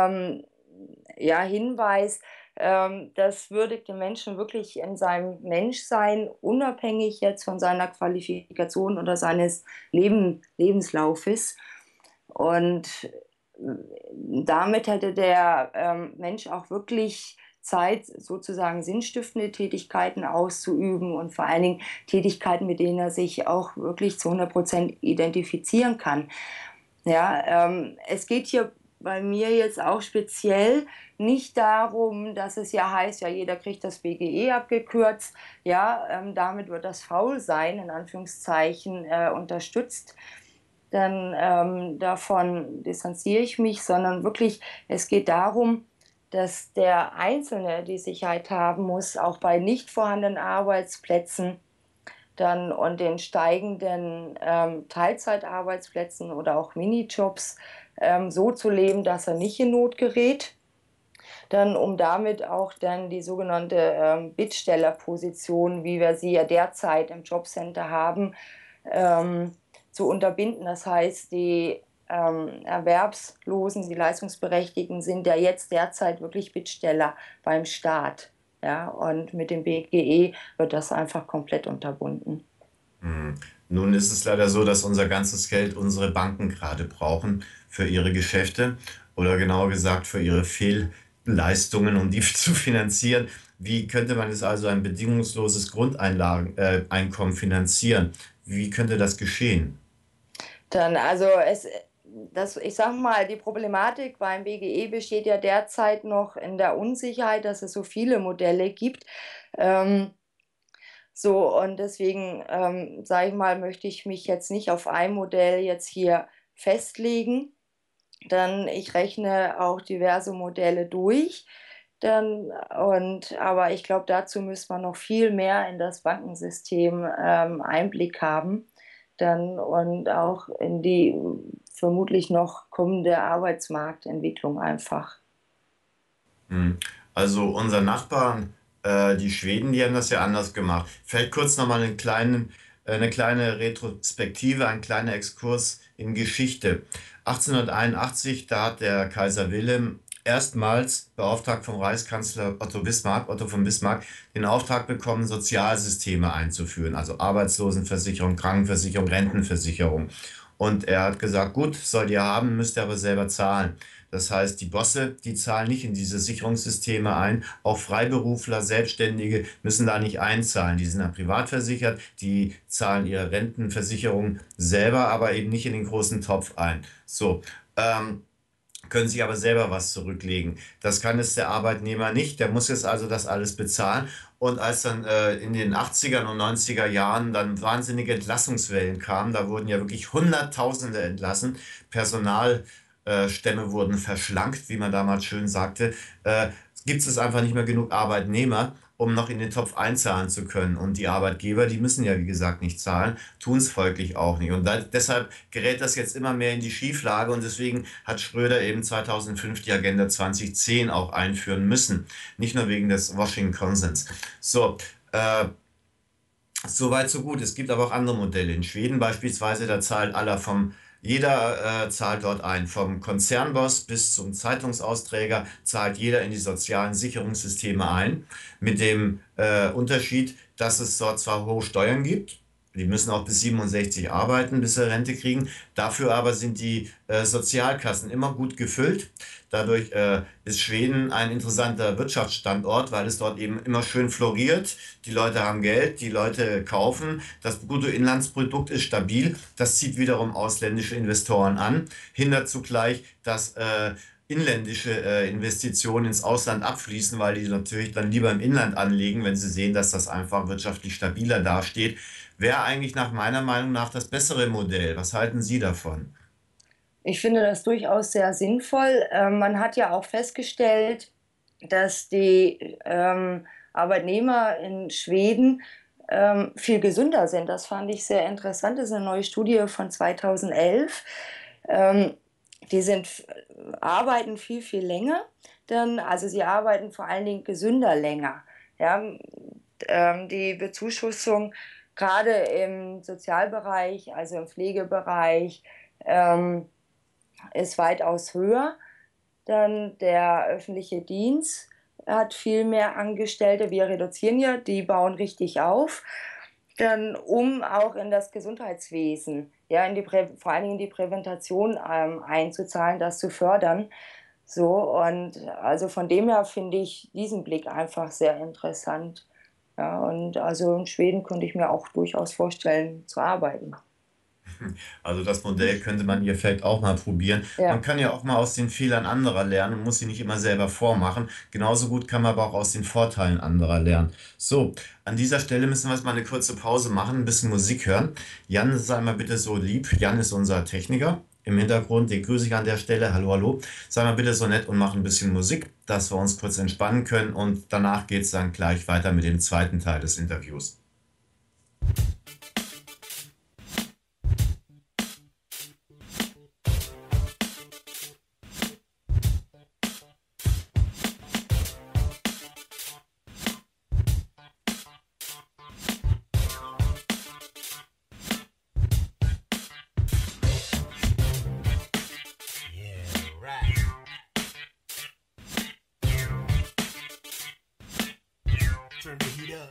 ja, Hinweis, das würdigt den Menschen wirklich in seinem Menschsein, unabhängig jetzt von seiner Qualifikation oder seines Lebenslaufes. Und damit hätte der Mensch auch wirklich Zeit, sozusagen sinnstiftende Tätigkeiten auszuüben und vor allen Dingen Tätigkeiten, mit denen er sich auch wirklich zu 100% identifizieren kann. Ja, es geht hier bei mir jetzt auch speziell nicht darum, dass es ja heißt, ja, jeder kriegt das BGE abgekürzt. Ja, damit wird das Faulsein in Anführungszeichen unterstützt. Dann davon distanziere ich mich, sondern wirklich, es geht darum, dass der Einzelne die Sicherheit haben muss, auch bei nicht vorhandenen Arbeitsplätzen dann und den steigenden Teilzeitarbeitsplätzen oder auch Minijobs, so zu leben, dass er nicht in Not gerät. Dann, um damit auch dann die sogenannte Bittstellerposition, wie wir sie ja derzeit im Jobcenter haben, ähm, zu unterbinden. Das heißt, die Erwerbslosen, die Leistungsberechtigten sind ja jetzt derzeit wirklich Bittsteller beim Staat. Ja, und mit dem BGE wird das einfach komplett unterbunden. Hm. Nun ist es leider so, dass unser ganzes Geld unsere Banken gerade brauchen für ihre Geschäfte oder genauer gesagt für ihre Fehlleistungen, um die zu finanzieren. Wie könnte man jetzt also ein bedingungsloses Grundeinkommen finanzieren? Wie könnte das geschehen? Dann, also ich sag mal, die Problematik beim BGE besteht ja derzeit noch in der Unsicherheit, dass es so viele Modelle gibt. Ähm, so, und deswegen, sage ich mal, möchte ich mich jetzt nicht auf ein Modell jetzt hier festlegen. Dann, ich rechne auch diverse Modelle durch. Aber ich glaube, dazu müsste man noch viel mehr in das Bankensystem Einblick haben. Und auch in die vermutlich noch kommende Arbeitsmarktentwicklung einfach. Hm. Also unser Nachbarn, die Schweden, die haben das ja anders gemacht. Vielleicht kurz nochmal eine kleine Retrospektive, ein kleiner Exkurs in Geschichte. 1881, da hat der Kaiser Wilhelm erstmals, beauftragt vom Reichskanzler Otto von Bismarck, den Auftrag bekommen, Sozialsysteme einzuführen, also Arbeitslosenversicherung, Krankenversicherung, Rentenversicherung. Und er hat gesagt, gut, sollt ihr haben, müsst ihr aber selber zahlen. Das heißt, die Bosse, die zahlen nicht in diese Sicherungssysteme ein. Auch Freiberufler, Selbstständige müssen da nicht einzahlen. Die sind dann privat versichert, die zahlen ihre Rentenversicherung selber, aber eben nicht in den großen Topf ein. So, können sich aber selber was zurücklegen. Das kann jetzt der Arbeitnehmer nicht. Der muss jetzt also das alles bezahlen. Und als dann in den 80er und 90er Jahren dann wahnsinnige Entlassungswellen kamen, da wurden ja wirklich Hunderttausende entlassen, Stämme wurden verschlankt, wie man damals schön sagte, äh, gibt es einfach nicht mehr genug Arbeitnehmer, um noch in den Topf einzahlen zu können. Und die Arbeitgeber, die müssen ja, wie gesagt, nicht zahlen, tun es folglich auch nicht. Und deshalb gerät das jetzt immer mehr in die Schieflage und deswegen hat Schröder eben 2005 die Agenda 2010 auch einführen müssen. Nicht nur wegen des Washington Consens. So, äh, Soweit, so gut. Es gibt aber auch andere Modelle. In Schweden beispielsweise, jeder zahlt dort ein. Vom Konzernboss bis zum Zeitungsausträger zahlt jeder in die sozialen Sicherungssysteme ein. Mit dem Unterschied, dass es dort zwar hohe Steuern gibt, die müssen auch bis 67 arbeiten, bis sie Rente kriegen. Dafür aber sind die Sozialkassen immer gut gefüllt. Dadurch ist Schweden ein interessanter Wirtschaftsstandort, weil es dort eben immer schön floriert. Die Leute haben Geld, die Leute kaufen, das Bruttoinlandsprodukt ist stabil, das zieht wiederum ausländische Investoren an, hindert zugleich, dass inländische Investitionen ins Ausland abfließen, weil die natürlich dann lieber im Inland anlegen, wenn sie sehen, dass das einfach wirtschaftlich stabiler dasteht. Wäre eigentlich nach meiner Meinung nach das bessere Modell. Was halten Sie davon? Ich finde das durchaus sehr sinnvoll. Man hat ja auch festgestellt, dass die Arbeitnehmer in Schweden viel gesünder sind. Das fand ich sehr interessant. Das ist eine neue Studie von 2011. Ähm, die arbeiten viel, viel länger. Also sie arbeiten vor allen Dingen gesünder länger. Ja, die Bezuschussung gerade im Sozialbereich, also im Pflegebereich, ähm, ist weitaus höher. Dann der öffentliche Dienst hat viel mehr Angestellte. Wir reduzieren ja, die bauen richtig auf. Dann um auch in das Gesundheitswesen, ja, vor allen Dingen in die Prävention einzuzahlen, das zu fördern. So, und also von dem her finde ich diesen Blick einfach sehr interessant. Ja, und also in Schweden könnte ich mir auch durchaus vorstellen, zu arbeiten. Also das Modell könnte man hier vielleicht auch mal probieren. Man Ja. kann ja auch mal aus den Fehlern anderer lernen und muss sie nicht immer selber vormachen. Genauso gut kann man aber auch aus den Vorteilen anderer lernen. So, an dieser Stelle müssen wir jetzt mal eine kurze Pause machen, ein bisschen Musik hören. Jan, sei mal bitte so lieb. Jan ist unser Techniker im Hintergrund. Den grüße ich an der Stelle. Hallo, hallo. Sei mal bitte so nett und mach ein bisschen Musik, dass wir uns kurz entspannen können. Und danach geht es dann gleich weiter mit dem zweiten Teil des Interviews.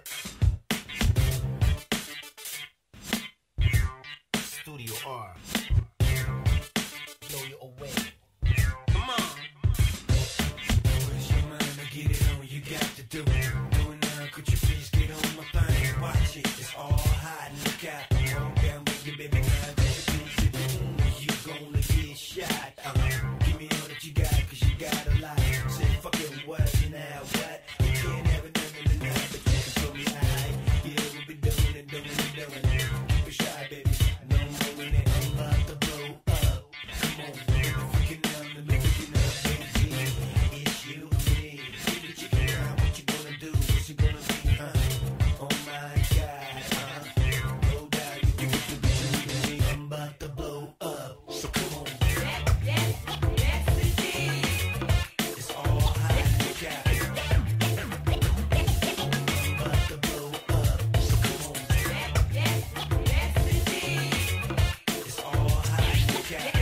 Studio R. Blow you away. Come on. Where's your mind to get it on? You got to do it. Do it now. Could you please get on my thing? Watch it. It's all hot. Look out. I'm on down with you, baby. Now you gonna get shot. Give me all that you got, cause you got a lot. Say fucking what? You now what? You can't have it none of the night, but you can show me high. Yeah, we'll be doing it, doing it, doing it. Keep it shy, baby. No more in it. I'm about to blow up. Come on, baby, freaking out, let me freaking out, baby. It's you and me. Baby, chicken out, what you gonna do? What you gonna be, huh? Oh my God, no doubt you think it's the me. I'm about to blow up. So come on. It's all hot, look out. I'm about to blow up. So come on. It's all hot, look out.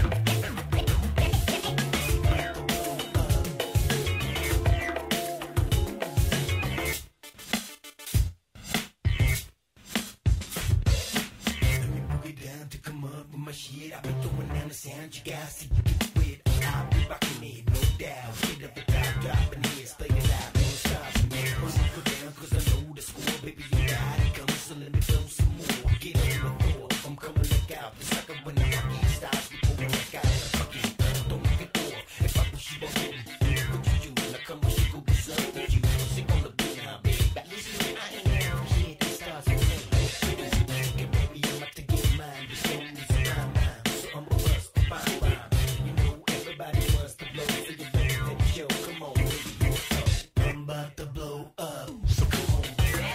Let me boogie down to come up with my shit. I've been throwing down the sound, you guys see it. I'll be rocking it, no doubt. Get up the top, dropping hits, play it loud, no stopping it. Push it, go down, cause I know the score. Baby, you got it coming, so let me blow some more. Get on the floor, I'm coming like out. The sucker when the rocky stops, we pull like out. The fucking don't make it off. If I push you, I'm what you do? Now come on, she go be slow with you. Sing on the beat now, baby. Listen, I ain't now, shit, it starts with me. Baby, I'm about to get mine. This song is my mind, so I'm a bust, fine rhyme. You know everybody wants to blow for your baby. Let the show, come on, baby, you up. I'm about to blow up, so come on.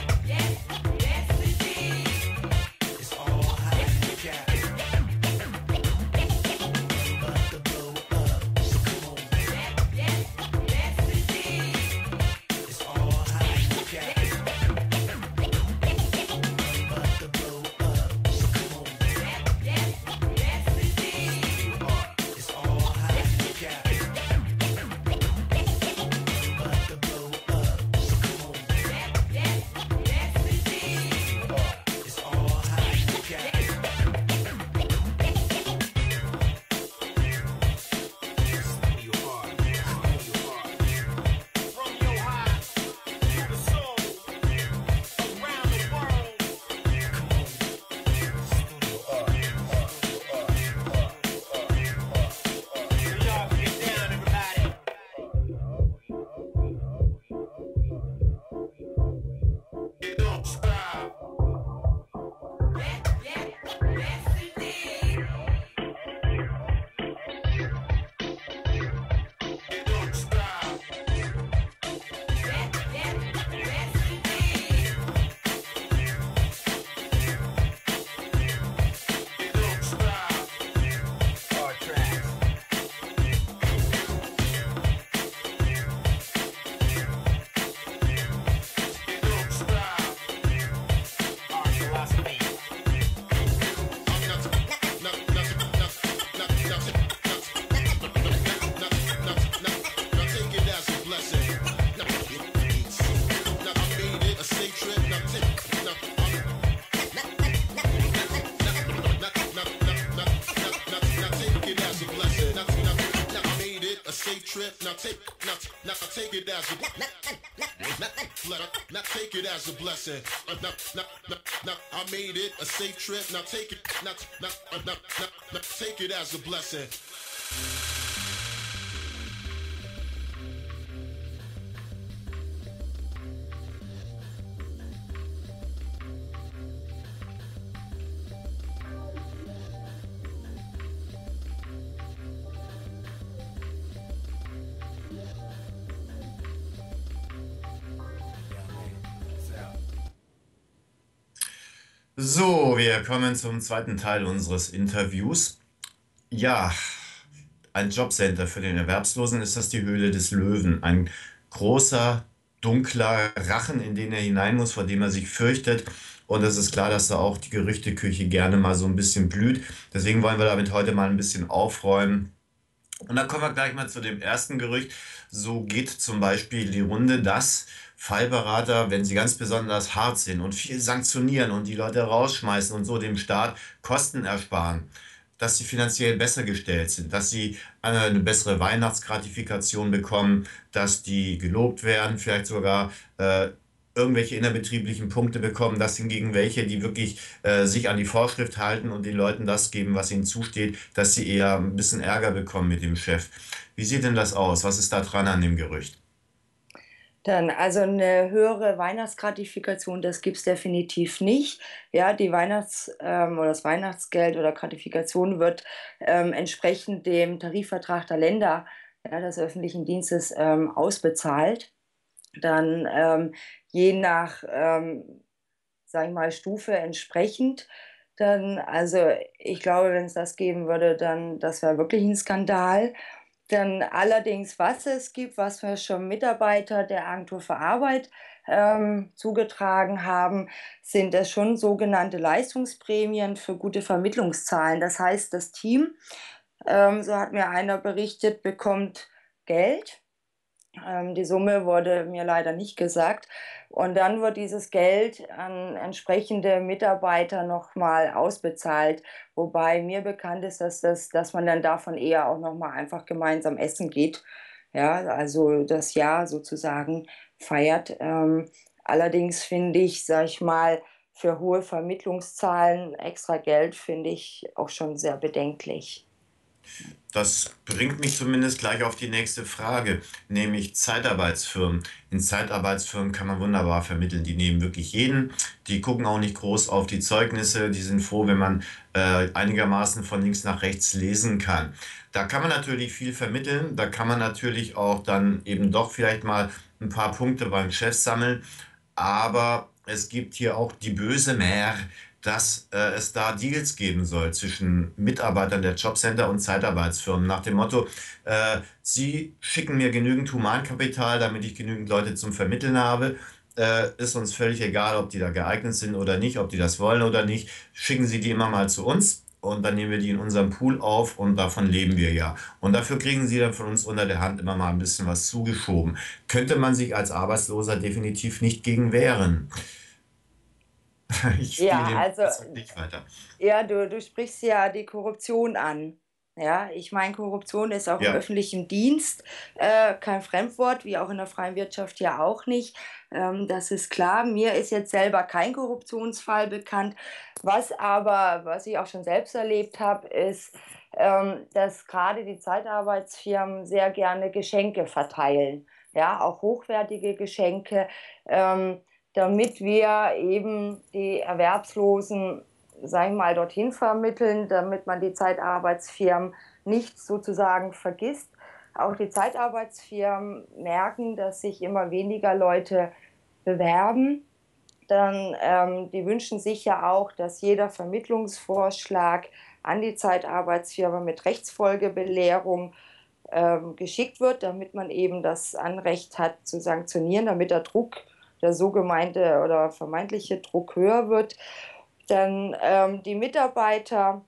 It's all hot, look out. I'm about to blow up, so come on. It's all hot, look out. I'm about to blow up, so come on. It's all hot, look out. I'm about to blow up, so come on. It's all hot, look out. Studio R, from your heart to the soul, around the world. Come on, Studio R. So y'all get down, everybody. It don't stop. It don't stop. It don't stop. Hard tracks. It don't stop. Our philosophy. Now take it as a blessing. Now I made it a safe trip. Now take it as a blessing. Now I made it a safe trip. Now take it as a now take it as a blessing. Now I made it a safe trip. Now take it take it as a blessing. So, wir kommen zum zweiten Teil unseres Interviews. Ja, ein Jobcenter für den Erwerbslosen ist das die Höhle des Löwen. Ein großer, dunkler Rachen, in den er hinein muss, vor dem er sich fürchtet. Und es ist klar, dass da auch die Gerüchteküche gerne mal so ein bisschen blüht. Deswegen wollen wir damit heute mal ein bisschen aufräumen. Und dann kommen wir gleich mal zu dem ersten Gerücht. So geht zum Beispiel die Runde, dass Fallberater, wenn sie ganz besonders hart sind und viel sanktionieren und die Leute rausschmeißen und so dem Staat Kosten ersparen, dass sie finanziell besser gestellt sind, dass sie eine bessere Weihnachtsgratifikation bekommen, dass die gelobt werden, vielleicht sogar irgendwelche innerbetrieblichen Punkte bekommen. Das hingegen welche, die wirklich sich an die Vorschrift halten und den Leuten das geben, was ihnen zusteht, dass sie eher ein bisschen Ärger bekommen mit dem Chef. Wie sieht denn das aus? Was ist da dran an dem Gerücht? Dann also eine höhere Weihnachtsgratifikation, das gibt's definitiv nicht. Ja, die oder das Weihnachtsgeld oder Gratifikation wird entsprechend dem Tarifvertrag der Länder, ja, des öffentlichen Dienstes ausbezahlt. Dann je nach, sag ich mal, Stufe entsprechend. Dann, also ich glaube, wenn es das geben würde, dann das wäre wirklich ein Skandal. Dann allerdings, was es gibt, was mir schon Mitarbeiter der Agentur für Arbeit zugetragen haben, sind es schon sogenannte Leistungsprämien für gute Vermittlungszahlen. Das heißt, das Team, so hat mir einer berichtet, bekommt Geld. Die Summe wurde mir leider nicht gesagt. Und dann wird dieses Geld an entsprechende Mitarbeiter nochmal ausbezahlt. Wobei mir bekannt ist, dass man dann davon eher auch nochmal einfach gemeinsam essen geht. Ja, also das Jahr sozusagen feiert. Allerdings finde ich, sag ich mal, für hohe Vermittlungszahlen extra Geld finde ich auch schon sehr bedenklich. Das bringt mich zumindest gleich auf die nächste Frage, nämlich Zeitarbeitsfirmen. In Zeitarbeitsfirmen kann man wunderbar vermitteln. Die nehmen wirklich jeden. Die gucken auch nicht groß auf die Zeugnisse. Die sind froh, wenn man einigermaßen von links nach rechts lesen kann. Da kann man natürlich viel vermitteln. Da kann man natürlich auch dann eben doch vielleicht mal ein paar Punkte beim Chef sammeln. Aber es gibt hier auch die böse Mär, dass es da Deals geben soll zwischen Mitarbeitern der Jobcenter und Zeitarbeitsfirmen nach dem Motto, Sie schicken mir genügend Humankapital, damit ich genügend Leute zum Vermitteln habe. Ist uns völlig egal, ob die da geeignet sind oder nicht, ob die das wollen oder nicht. Schicken Sie die immer mal zu uns und dann nehmen wir die in unserem Pool auf und davon leben wir ja. Und dafür kriegen Sie dann von uns unter der Hand immer mal ein bisschen was zugeschoben. Könnte man sich als Arbeitsloser definitiv nicht gegen wehren. Ich spiele Ja, den also Ball nicht weiter. ja, du sprichst ja die Korruption an. Ja, ich meine, Korruption ist auch im Ja, öffentlichen Dienst kein Fremdwort, wie auch in der freien Wirtschaft ja auch nicht. Das ist klar. Mir ist jetzt selber kein Korruptionsfall bekannt. Was ich auch schon selbst erlebt habe, ist, dass gerade die Zeitarbeitsfirmen sehr gerne Geschenke verteilen. Ja, auch hochwertige Geschenke, ähm, damit wir eben die Erwerbslosen, sag ich mal, dorthin vermitteln, damit man die Zeitarbeitsfirmen nicht sozusagen vergisst. Auch die Zeitarbeitsfirmen merken, dass sich immer weniger Leute bewerben. Dann, die wünschen sich ja auch, dass jeder Vermittlungsvorschlag an die Zeitarbeitsfirma mit Rechtsfolgebelehrung geschickt wird, damit man eben das Anrecht hat zu sanktionieren, damit der so gemeinte oder vermeintliche Druck höher wird. Dann die Mitarbeiter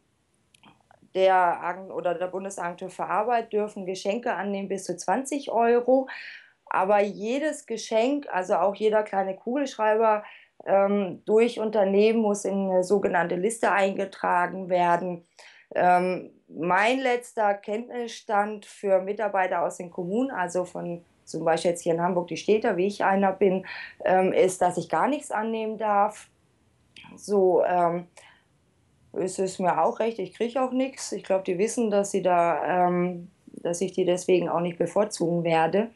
der Bundesagentur für Arbeit dürfen Geschenke annehmen bis zu 20 €. Aber jedes Geschenk, also auch jeder kleine Kugelschreiber durch Unternehmen muss in eine sogenannte Liste eingetragen werden. Mein letzter Kenntnisstand für Mitarbeiter aus den Kommunen, also von zum Beispiel jetzt hier in Hamburg die Städter, wie ich einer bin, ist, dass ich gar nichts annehmen darf. So ist es mir auch recht, ich kriege auch nichts. Ich glaube, die wissen, dass ich die deswegen auch nicht bevorzugen werde.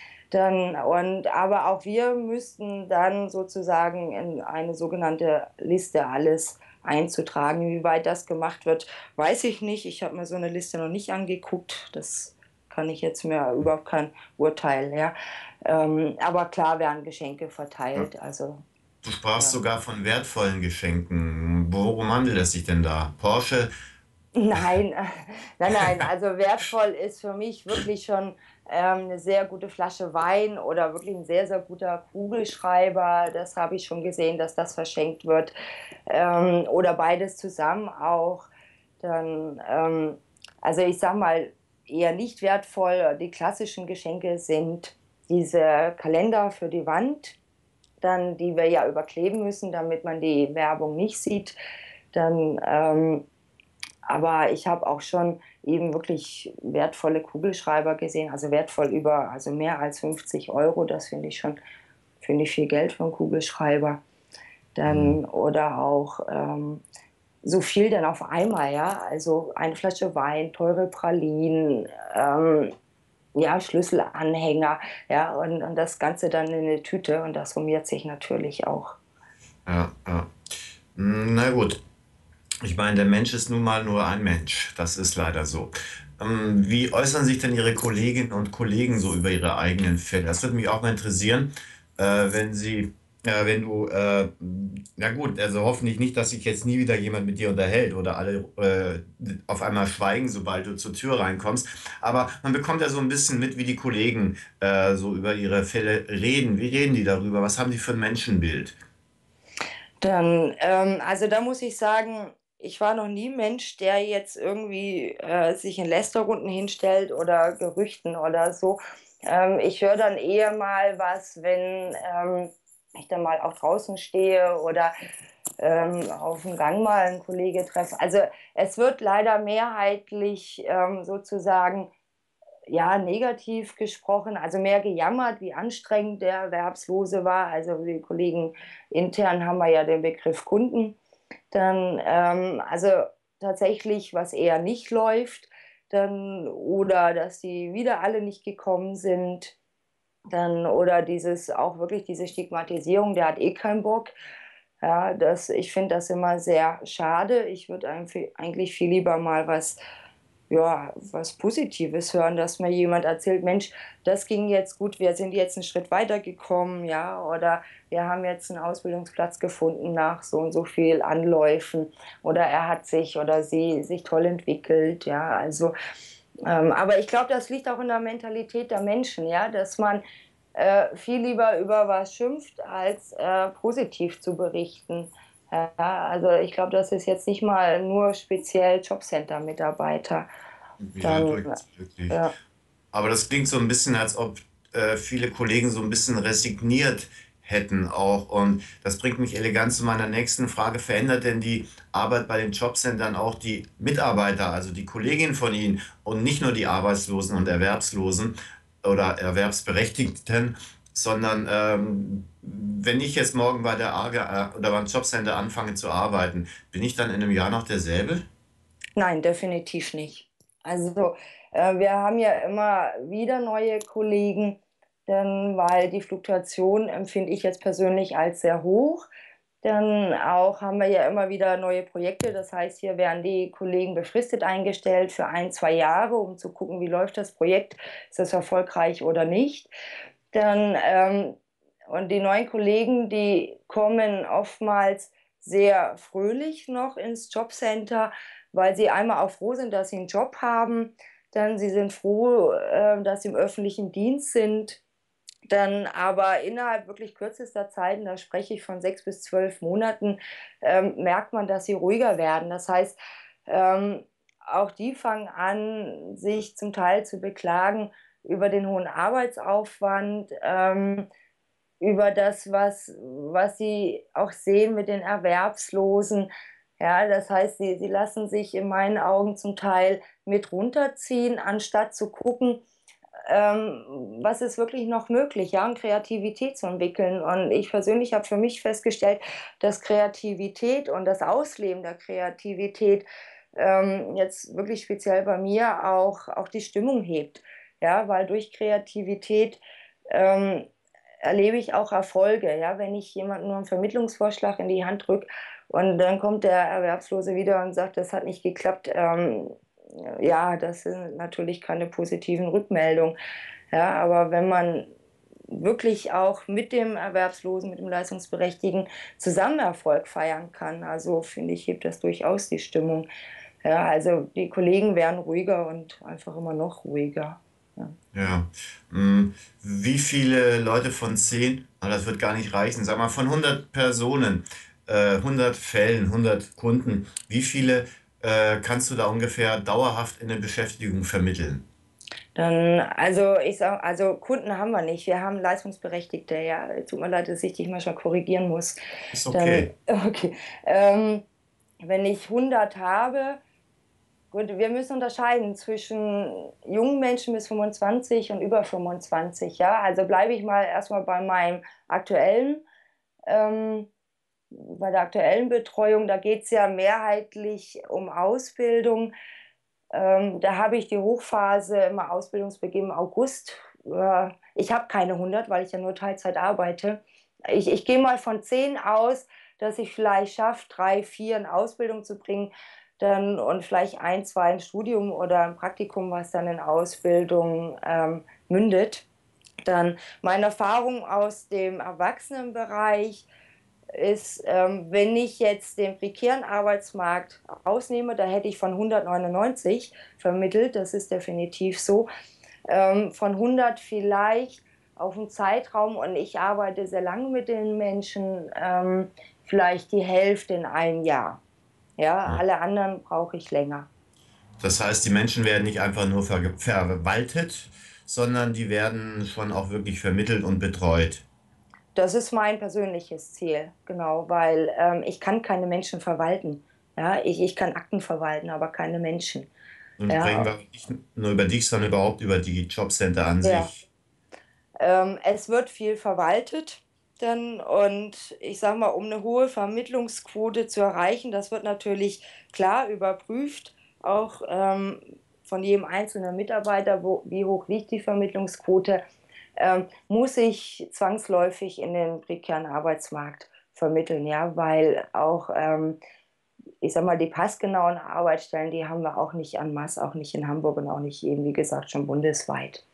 Aber auch wir müssten dann sozusagen in eine sogenannte Liste alles einzutragen. Wie weit das gemacht wird, weiß ich nicht. Ich habe mir so eine Liste noch nicht angeguckt. Das kann ich jetzt mir überhaupt kein Urteil. Ja. Aber klar werden Geschenke ja. verteilt. Also Du sprachst ja. sogar von wertvollen Geschenken. Worum handelt es sich denn da? Porsche? Nein, nein, also wertvoll ist für mich wirklich schon eine sehr gute Flasche Wein oder wirklich ein sehr, sehr guter Kugelschreiber. Das habe ich schon gesehen, dass das verschenkt wird. Oder beides zusammen auch. Dann, also ich sag mal, eher nicht wertvoll. Die klassischen Geschenke sind diese Kalender für die Wand, dann, die wir ja überkleben müssen, damit man die Werbung nicht sieht. Dann, aber ich habe auch schon eben wirklich wertvolle Kugelschreiber gesehen, also wertvoll über, also mehr als 50 Euro. Das finde ich viel Geld für einen Kugelschreiber. Mhm. Dann, oder auch so viel dann auf einmal, ja. Also eine Flasche Wein, teure Pralinen, ja, Schlüsselanhänger, ja, und das Ganze dann in eine Tüte und das summiert sich natürlich auch. Ja, ja. Na gut. Ich meine, der Mensch ist nun mal nur ein Mensch. Das ist leider so. Wie äußern sich denn Ihre Kolleginnen und Kollegen so über ihre eigenen Fälle? Das würde mich auch mal interessieren, wenn wenn du, na gut, also hoffentlich nicht, dass sich jetzt nie wieder jemand mit dir unterhält oder alle auf einmal schweigen, sobald du zur Tür reinkommst. Aber man bekommt ja so ein bisschen mit, wie die Kollegen so über ihre Fälle reden. Wie reden die darüber? Was haben die für ein Menschenbild? Dann, also da muss ich sagen, ich war noch nie ein Mensch, der jetzt irgendwie sich in Lästerrunden hinstellt oder Gerüchten oder so. Ich höre dann eher mal was, wenn ich dann mal auch draußen stehe oder auf dem Gang mal einen Kollege treffe. Also es wird leider mehrheitlich sozusagen ja, negativ gesprochen, also mehr gejammert, wie anstrengend der Erwerbslose war. Also die Kollegen intern haben wir ja den Begriff Kunden. Dann, also tatsächlich, was eher nicht läuft, dann, oder dass die wieder alle nicht gekommen sind, dann, oder dieses, auch wirklich diese Stigmatisierung, der hat eh keinen Bock. Ja, ich finde das immer sehr schade. Ich würde eigentlich viel lieber mal ja, was Positives hören, dass mir jemand erzählt, Mensch, das ging jetzt gut, wir sind jetzt einen Schritt weitergekommen, ja, oder wir haben jetzt einen Ausbildungsplatz gefunden nach so und so viel Anläufen, oder er hat sich oder sie sich toll entwickelt, ja, also, aber ich glaube, das liegt auch in der Mentalität der Menschen, ja, dass man viel lieber über was schimpft, als positiv zu berichten. Ja, also ich glaube, das ist jetzt nicht mal nur speziell Jobcenter-Mitarbeiter. Ja, Dann, durchaus möglich. ja, Aber das klingt so ein bisschen, als ob viele Kollegen so ein bisschen resigniert hätten auch. Und das bringt mich elegant zu meiner nächsten Frage. Verändert denn die Arbeit bei den Jobcentern auch die Mitarbeiter, also die Kolleginnen von Ihnen und nicht nur die Arbeitslosen und Erwerbslosen oder Erwerbsberechtigten, sondern wenn ich jetzt morgen bei der AGA oder beim Jobcenter anfange zu arbeiten, bin ich dann in einem Jahr noch derselbe? nein, definitiv nicht. Also wir haben ja immer wieder neue Kollegen, denn, weil die Fluktuation empfinde ich jetzt persönlich als sehr hoch. Dann auch haben wir ja immer wieder neue Projekte. Das heißt, hier werden die Kollegen befristet eingestellt für ein, 2 Jahre, um zu gucken, wie läuft das Projekt, ist das erfolgreich oder nicht. Dann, und die neuen Kollegen, die kommen oftmals sehr fröhlich noch ins Jobcenter, weil sie einmal auch froh sind, dass sie einen Job haben. Dann sie sind froh, dass sie im öffentlichen Dienst sind. Dann aber innerhalb wirklich kürzester Zeit, und da spreche ich von 6 bis 12 Monaten, merkt man, dass sie ruhiger werden. Das heißt, ähm, auch die fangen an, sich zum Teil zu beklagen über den hohen Arbeitsaufwand, über das, was sie auch sehen mit den Erwerbslosen. Ja, das heißt, sie lassen sich in meinen Augen zum Teil mit runterziehen, anstatt zu gucken, was ist wirklich noch möglich, ja, und Kreativität zu entwickeln. Und ich persönlich habe für mich festgestellt, dass Kreativität und das Ausleben der Kreativität jetzt wirklich speziell bei mir auch die Stimmung hebt. Ja, weil durch Kreativität ähm, erlebe ich auch Erfolge. Ja, wenn ich jemandem nur einen Vermittlungsvorschlag in die Hand drücke und dann kommt der Erwerbslose wieder und sagt, das hat nicht geklappt, ja, das sind natürlich keine positiven Rückmeldungen. Ja, aber wenn man wirklich auch mit dem Erwerbslosen, mit dem Leistungsberechtigten zusammen Erfolg feiern kann, also finde ich, hebt das durchaus die Stimmung. Ja, also die Kollegen werden ruhiger und einfach immer noch ruhiger. Ja. Ja. Wie viele Leute von 10, das wird gar nicht reichen, sag mal von 100 Personen, 100 Fällen, 100 Kunden, wie viele kannst du da ungefähr dauerhaft in eine Beschäftigung vermitteln? Dann, also ich sag, also Kunden haben wir nicht. Wir haben Leistungsberechtigte. Ja, tut mir leid, dass ich dich manchmal korrigieren muss. Ist Dann, okay. okay. Ähm, wenn ich 100 habe, gut, wir müssen unterscheiden zwischen jungen Menschen bis 25 und über 25. Ja, also bleibe ich mal erstmal bei meinem aktuellen, ähm, bei der aktuellen Betreuung. Da geht es ja mehrheitlich um Ausbildung. Da habe ich die Hochphase immer Ausbildungsbeginn im August. Ich habe keine 100, weil ich ja nur Teilzeit arbeite. Ich gehe mal von 10 aus, dass ich vielleicht schaffe, 3, 4 in Ausbildung zu bringen dann, und vielleicht ein, zwei ein Studium oder ein Praktikum, was dann in Ausbildung mündet. Dann meine Erfahrung aus dem Erwachsenenbereich ist, wenn ich jetzt den prekären Arbeitsmarkt ausnehme, da hätte ich von 199 vermittelt, das ist definitiv so, von 100 vielleicht auf einen Zeitraum, und ich arbeite sehr lange mit den Menschen, vielleicht die Hälfte in einem Jahr. Ja, alle anderen brauche ich länger. Das heißt, die Menschen werden nicht einfach nur verwaltet, sondern die werden schon auch wirklich vermittelt und betreut. Das ist mein persönliches Ziel, genau, weil ich kann keine Menschen verwalten. Ja, ich kann Akten verwalten, aber keine Menschen. Nun sprechen Ja, wir nicht nur über dich, sondern überhaupt über die Jobcenter an ja. sich. Es wird viel verwaltet dann, und ich sage mal, um eine hohe Vermittlungsquote zu erreichen, das wird natürlich klar überprüft, auch von jedem einzelnen Mitarbeiter, wie hoch liegt die Vermittlungsquote, muss ich zwangsläufig in den prekären Arbeitsmarkt vermitteln, ja, weil auch, ich sag mal, die passgenauen Arbeitsstellen, die haben wir auch nicht en masse, auch nicht in Hamburg und auch nicht eben, wie gesagt, schon bundesweit.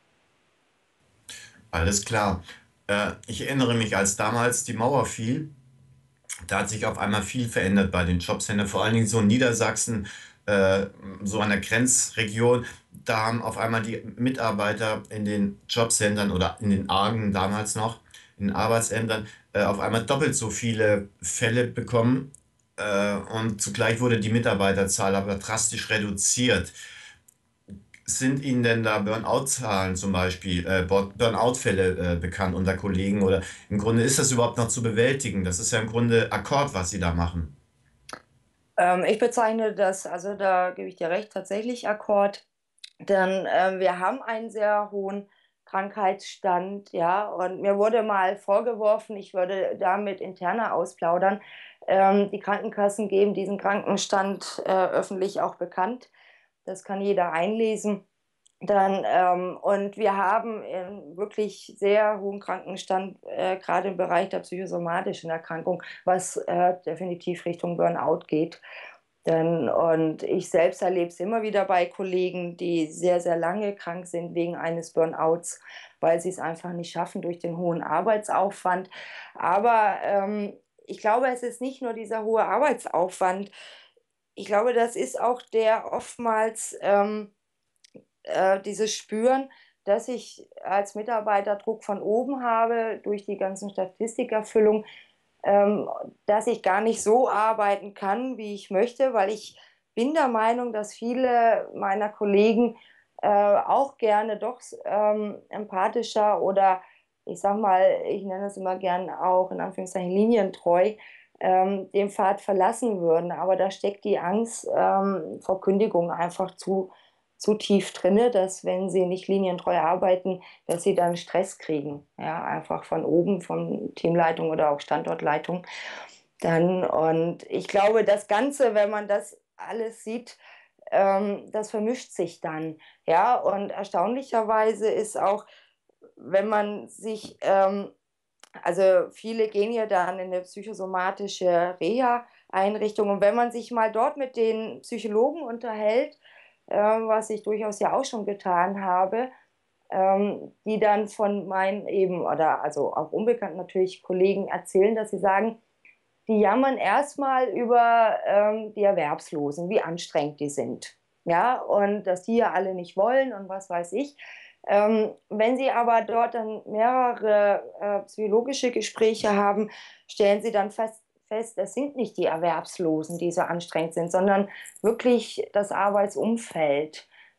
Alles klar. Ich erinnere mich, als damals die Mauer fiel, da hat sich auf einmal viel verändert bei den Jobcentern, vor allen Dingen so in Niedersachsen, äh, so an der Grenzregion. Da haben auf einmal die Mitarbeiter in den Jobcentern oder in den Argen damals noch, in den Arbeitsämtern, auf einmal doppelt so viele Fälle bekommen. Und zugleich wurde die Mitarbeiterzahl aber drastisch reduziert. Sind Ihnen denn da Burnout-Zahlen zum Beispiel, Burnout-Fälle bekannt unter Kollegen, oder im Grunde ist das überhaupt noch zu bewältigen? Das ist ja im Grunde Akkord, was Sie da machen. Ich bezeichne das, also da gebe ich dir recht, tatsächlich Akkord. Denn wir haben einen sehr hohen Krankheitsstand, ja, und mir wurde mal vorgeworfen, ich würde damit interner ausplaudern. Die Krankenkassen geben diesen Krankenstand öffentlich auch bekannt. Das kann jeder einlesen. Dann, und wir haben einen wirklich sehr hohen Krankenstand, gerade im Bereich der psychosomatischen Erkrankung, was definitiv Richtung Burnout geht. Und ich selbst erlebe es immer wieder bei Kollegen, die sehr, sehr lange krank sind wegen eines Burnouts, weil sie es einfach nicht schaffen durch den hohen Arbeitsaufwand. Aber ich glaube, es ist nicht nur dieser hohe Arbeitsaufwand. Ich glaube, das ist auch der oftmals dieses Spüren, dass ich als Mitarbeiter Druck von oben habe durch die ganzen Statistikerfüllung, ähm, dass ich gar nicht so arbeiten kann, wie ich möchte, weil ich bin der Meinung, dass viele meiner Kollegen auch gerne doch empathischer oder, ich sag mal, ich nenne es immer gern auch in Anführungszeichen linientreu, den Pfad verlassen würden. Aber da steckt die Angst vor Kündigung einfach zu tief drinne, dass wenn sie nicht linientreu arbeiten, dass sie dann Stress kriegen. Ja, einfach von oben, von Teamleitung oder auch Standortleitung. Dann, und ich glaube, das Ganze, wenn man das alles sieht, das vermischt sich dann. Ja, und erstaunlicherweise ist auch, wenn man sich, also viele gehen ja dann in eine psychosomatische Reha-Einrichtung, und wenn man sich mal dort mit den Psychologen unterhält, was ich durchaus ja auch schon getan habe, die dann von meinen eben, oder also auch unbekannt natürlich, Kollegen erzählen, dass sie sagen, die jammern erstmal über die Erwerbslosen, wie anstrengend die sind. Ja, und dass die ja alle nicht wollen und was weiß ich. Wenn Sie aber dort dann mehrere psychologische Gespräche haben, stellen Sie dann fest, es sind nicht die Erwerbslosen, die so anstrengend sind, sondern wirklich das Arbeitsumfeld.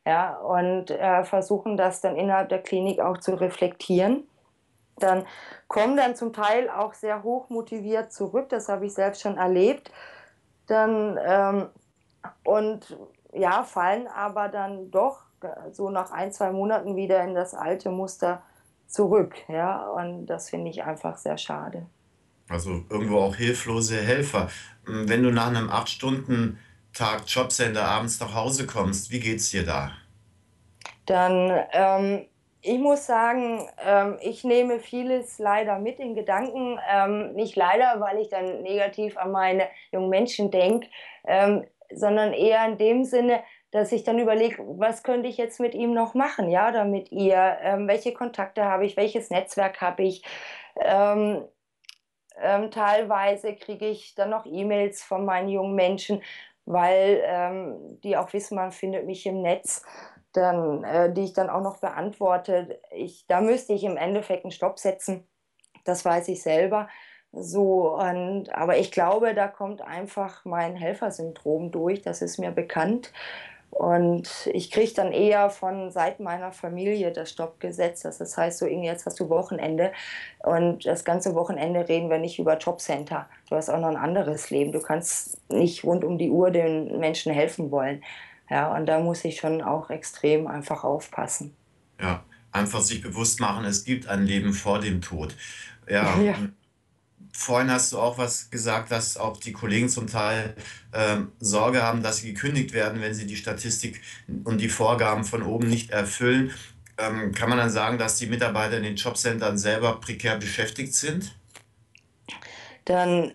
ja, und versuchen das dann innerhalb der Klinik auch zu reflektieren. Dann kommen dann zum Teil auch sehr hoch motiviert zurück, das habe ich selbst schon erlebt. Dann und ja, fallen aber dann doch so nach ein, zwei Monaten wieder in das alte Muster zurück. Ja, und das finde ich einfach sehr schade. Also irgendwo auch hilflose Helfer. Wenn du nach einem 8-Stunden-Tag Jobcenter abends nach Hause kommst, wie geht's dir da? Dann, ich muss sagen, ich nehme vieles leider mit in Gedanken. Nicht leider, weil ich dann negativ an meine jungen Menschen denke, sondern eher in dem Sinne, dass ich dann überlege, was könnte ich jetzt mit ihm noch machen, ja, damit ihr, welche Kontakte habe ich, welches Netzwerk habe ich. Ähm, teilweise kriege ich dann noch E-Mails von meinen jungen Menschen, weil die auch wissen, man findet mich im Netz, dann, die ich dann auch noch beantworte. Da müsste ich im Endeffekt einen Stopp setzen, das weiß ich selber. So, aber ich glaube, da kommt einfach mein Helfersyndrom durch, das ist mir bekannt. Und ich kriege dann eher von Seiten meiner Familie das Stoppgesetz. Das heißt so, Inge, jetzt hast du Wochenende und das ganze Wochenende reden wir nicht über Jobcenter. Du hast auch noch ein anderes Leben. Du kannst nicht rund um die Uhr den Menschen helfen wollen. Ja, und da muss ich schon auch extrem einfach aufpassen. Ja, einfach sich bewusst machen, es gibt ein Leben vor dem Tod. Ja, Ja. vorhin hast du auch was gesagt, dass auch die Kollegen zum Teil Sorge haben, dass sie gekündigt werden, wenn sie die Statistik und die Vorgaben von oben nicht erfüllen. Kann man dann sagen, dass die Mitarbeiter in den Jobcentern selber prekär beschäftigt sind? Dann,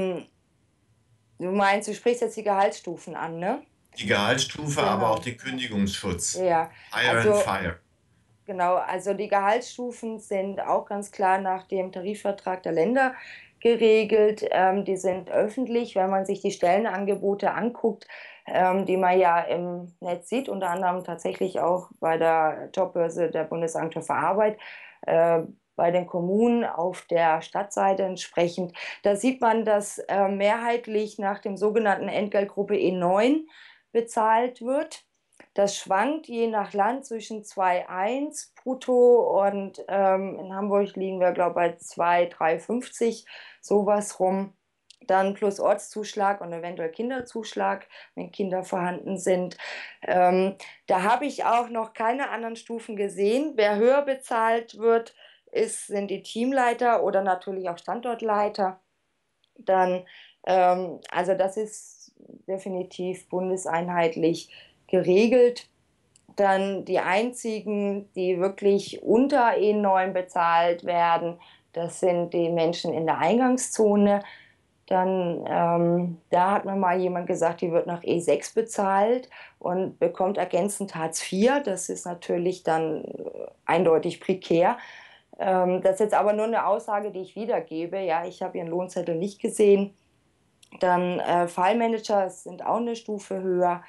du meinst, du sprichst jetzt die Gehaltsstufen an, ne? Die Gehaltsstufe, aber auch Genau. den Kündigungsschutz. Ja, Hire and also fire. genau, also die Gehaltsstufen sind auch ganz klar nach dem Tarifvertrag der Länder geregelt. Die sind öffentlich, wenn man sich die Stellenangebote anguckt, die man ja im Netz sieht, unter anderem tatsächlich auch bei der Jobbörse der Bundesagentur für Arbeit, äh, bei den Kommunen auf der Stadtseite entsprechend. Da sieht man, dass mehrheitlich nach dem sogenannten Entgeltgruppe E9 bezahlt wird. Das schwankt je nach Land zwischen 2,1 brutto und in Hamburg liegen wir, glaube ich, bei 2,350, sowas rum. Dann plus Ortszuschlag und eventuell Kinderzuschlag, wenn Kinder vorhanden sind. Ähm, da habe ich auch noch keine anderen Stufen gesehen. Wer höher bezahlt wird, sind die Teamleiter oder natürlich auch Standortleiter. Dann, also das ist definitiv bundeseinheitlich geregelt. Dann die einzigen, die wirklich unter E9 bezahlt werden, das sind die Menschen in der Eingangszone. Dann, da hat mir mal jemand gesagt, die wird nach E6 bezahlt und bekommt ergänzend Hartz IV. Das ist natürlich dann eindeutig prekär. Das ist jetzt aber nur eine Aussage, die ich wiedergebe. Ja, ich habe ihren Lohnzettel nicht gesehen. Dann Fallmanager sind auch eine Stufe höher.